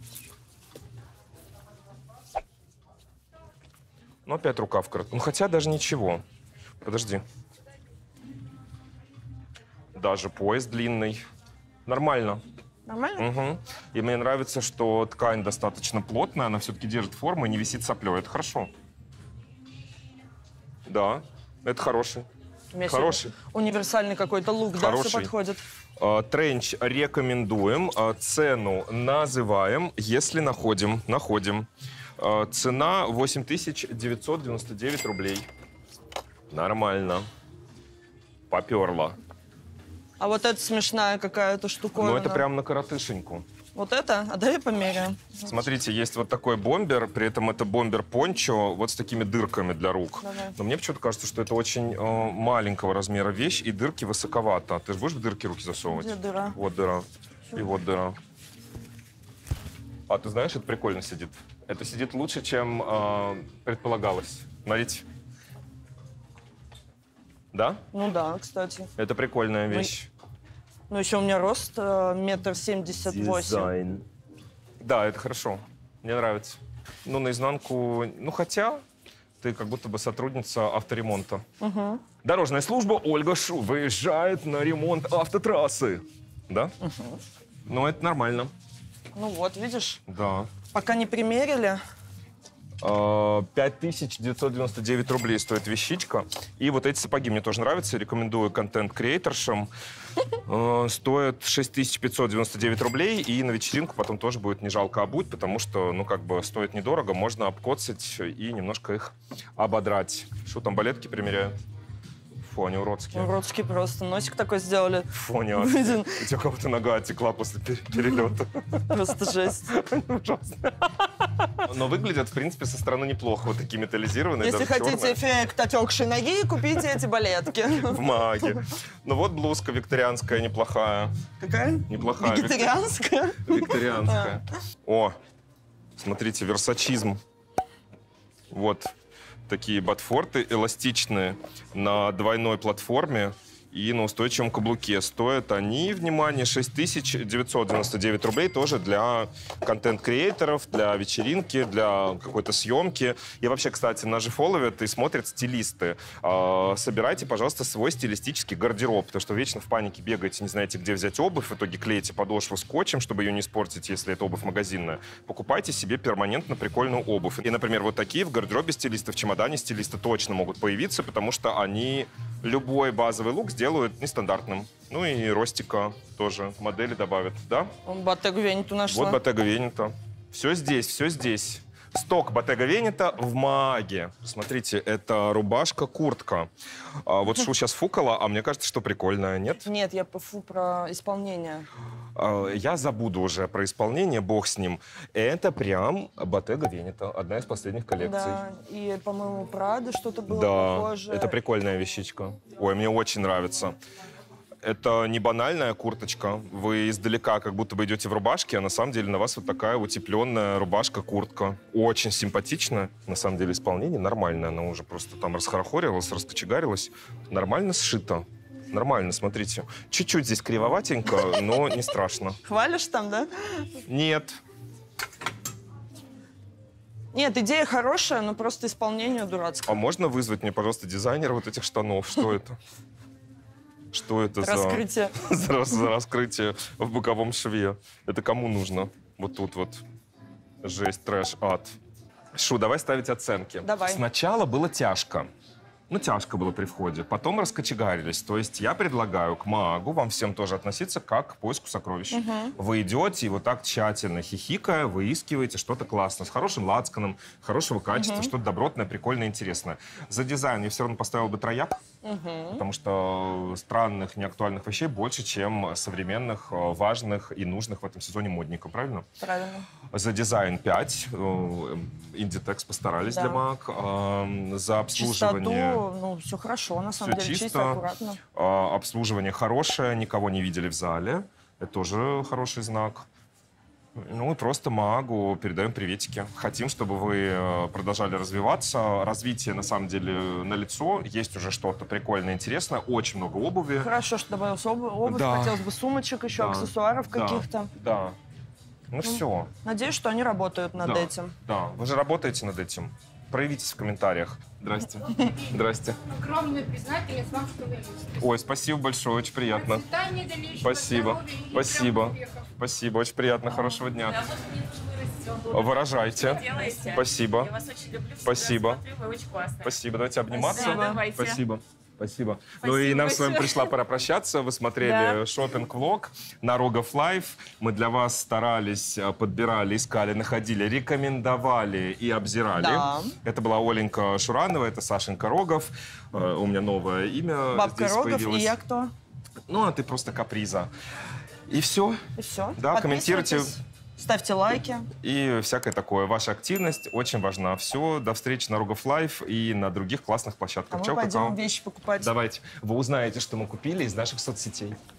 Ну, опять рукав коротко. Ну, хотя даже ничего. Подожди. Даже пояс длинный. Нормально. Нормально? Угу. И мне нравится, что ткань достаточно плотная, она все-таки держит форму и не висит соплей. Это хорошо. Да, это хороший. Мне Хороший. Универсальный какой-то лук, да, Хороший. все подходит. А, Тренч рекомендуем. А, Цену называем, если находим. Находим. А, Цена восемь тысяч девятьсот девяносто девять рублей. Нормально. Поперло. А вот это смешная какая-то штуковина. Ну, это прям на коротышеньку. Вот это? А давай померяем. Смотрите, есть вот такой бомбер, при этом это бомбер-пончо вот с такими дырками для рук. Давай. Но мне почему-то кажется, что это очень э, маленького размера вещь, и дырки высоковато. Ты же будешь в дырки руки засовывать? Где дыра? Вот дыра. И вот дыра. А ты знаешь, это прикольно сидит. Это сидит лучше, чем э, предполагалось. Смотрите. Да? Ну да, кстати. Это прикольная вещь. Ну еще у меня рост э, метр семьдесят восемь. Дизайн. Да, это хорошо. Мне нравится. Ну, наизнанку... Ну, хотя ты как будто бы сотрудница авторемонта. Угу. Дорожная служба Ольга Шу выезжает на ремонт автотрассы. Да? Угу. Ну, это нормально. Ну вот, видишь, Да. пока не примерили. пять тысяч девятьсот девяносто девять рублей стоит вещичка. И вот эти сапоги мне тоже нравятся. Рекомендую контент-креаторшам. Э, Стоят шесть тысяч пятьсот девяносто девять рублей. И на вечеринку потом тоже будет не жалко обуть, потому что, ну, как бы стоит недорого. Можно обкоцать и немножко их ободрать. Что там, балетки примеряют? Фу, они уродские. Уродский просто. Носик такой сделали. Фу, они адские. У тебя у кого-то нога отекла после пер- перелета. Просто жесть. Ужасно. Но выглядят, в принципе, со стороны неплохо. Вот такие металлизированные. Если даже хотите черные. эффект отекшей ноги, купите эти балетки. В маге. Ну вот блузка викторианская неплохая. Какая? Неплохая. Вегетарианская. Викторианская. О, смотрите, версачизм. Вот такие ботфорты эластичные на двойной платформе и на устойчивом каблуке. Стоят они, внимание, шесть тысяч девятьсот девяносто девять рублей. Тоже для контент-креаторов, для вечеринки, для какой-то съемки. И вообще, кстати, нас же фолловят и смотрят стилисты. А, собирайте, пожалуйста, свой стилистический гардероб, потому что вечно в панике бегаете, не знаете, где взять обувь, в итоге клеите подошву скотчем, чтобы ее не испортить, если это обувь магазинная. Покупайте себе перманентно прикольную обувь. И, например, вот такие в гардеробе стилиста, в чемодане стилиста точно могут появиться, потому что они любой базовый лук сделают нестандартным. Ну и ростика тоже модели добавят, да? Bottega Veneta нашла. Вот Bottega Veneta. Все здесь, все здесь. Сток Bottega Veneta в маге. Смотрите, это рубашка-куртка. А, вот Шу сейчас фукала, а мне кажется, что прикольная, нет? Нет, я пофу про исполнение. А, я забуду уже про исполнение, бог с ним. Это прям Bottega Veneta, одна из последних коллекций. Да, и, по-моему, Прада что-то было Да, похоже. это прикольная вещичка. Ой, мне очень нравится. Это не банальная курточка. Вы издалека как будто бы идете в рубашке, а на самом деле на вас вот такая утепленная рубашка-куртка. Очень симпатичная. На самом деле исполнение нормальное. Она уже просто там расхорохорилась, раскочегарилась. Нормально сшито. Нормально, смотрите. Чуть-чуть здесь кривоватенько, но не страшно. Хвалишь там, да? Нет. Нет, идея хорошая, но просто исполнение дурацкое. А можно вызвать мне, пожалуйста, дизайнера вот этих штанов? Что это? Что это за... Раскрытие. за... за раскрытие в боковом шве? Это кому нужно? Вот тут вот. Жесть, трэш, ад. Шу, давай ставить оценки. Давай. Сначала было тяжко. Ну, тяжко было при входе. Потом раскочегарились. То есть я предлагаю к магу вам всем тоже относиться как к поиску сокровищ. Угу. Вы идете и вот так тщательно хихикая выискиваете что-то классное, с хорошим лацканом, хорошего качества, Угу. что-то добротное, прикольное, интересное. За дизайн я все равно поставил бы трояк, Угу. потому что странных, неактуальных вещей больше, чем современных, важных и нужных в этом сезоне модников, правильно? Правильно. За дизайн пять. Inditex постарались Да. для маг. Э, За обслуживание... Чистоту, ну, все хорошо, на самом Всё деле, чисто, чисто. аккуратно. А, обслуживание хорошее, никого не видели в зале. Это тоже хороший знак. Ну и просто магу передаем приветики. Хотим, чтобы вы э, продолжали развиваться. Развитие, на самом деле, налицо. Есть уже что-то прикольное, интересное. Очень много обуви. Хорошо, что добавился обувь. обувь. Да. Хотелось бы сумочек еще, Да. аксессуаров Да. каких-то. Да. Ну все. Надеюсь, что они работают над Да. этим. Да. Вы же работаете над этим. Проявитесь в комментариях. Здрасте. Здрасте. Огромная признательность вам, что вы есть. Ой, спасибо большое, очень приятно. Процветания дальнейшего, Спасибо. здоровья и Спасибо. прям успехов. Спасибо, очень приятно, хорошего дня. Да, вот мне нужно вырастить вам благодарность. Выражайте. Делаете. Спасибо. Я вас очень люблю. всегда Спасибо. смотрю, вы очень классные. Спасибо. Давайте обниматься. Да, давайте. Спасибо. Спасибо. Ну и Спасибо нам с вами большое. пришла пора прощаться. Вы смотрели Да. шопинг-влог на Рогов Лайф. Мы для вас старались, э, подбирали, искали, находили, рекомендовали и обзирали. Да. Это была Оленька Шуранова, это Сашенька Рогов. Э, У меня новое имя Бабка здесь Рогов, появилось. и я кто? Ну, а ты просто каприза. И все. И все. Да, комментируйте. Ставьте лайки. И всякое такое. Ваша активность очень важна. Все, до встречи на Рогов Лайф и на других классных А площадках. мы Чао, пойдем какао. вещи покупать. Давайте. Вы узнаете, что мы купили из наших соцсетей.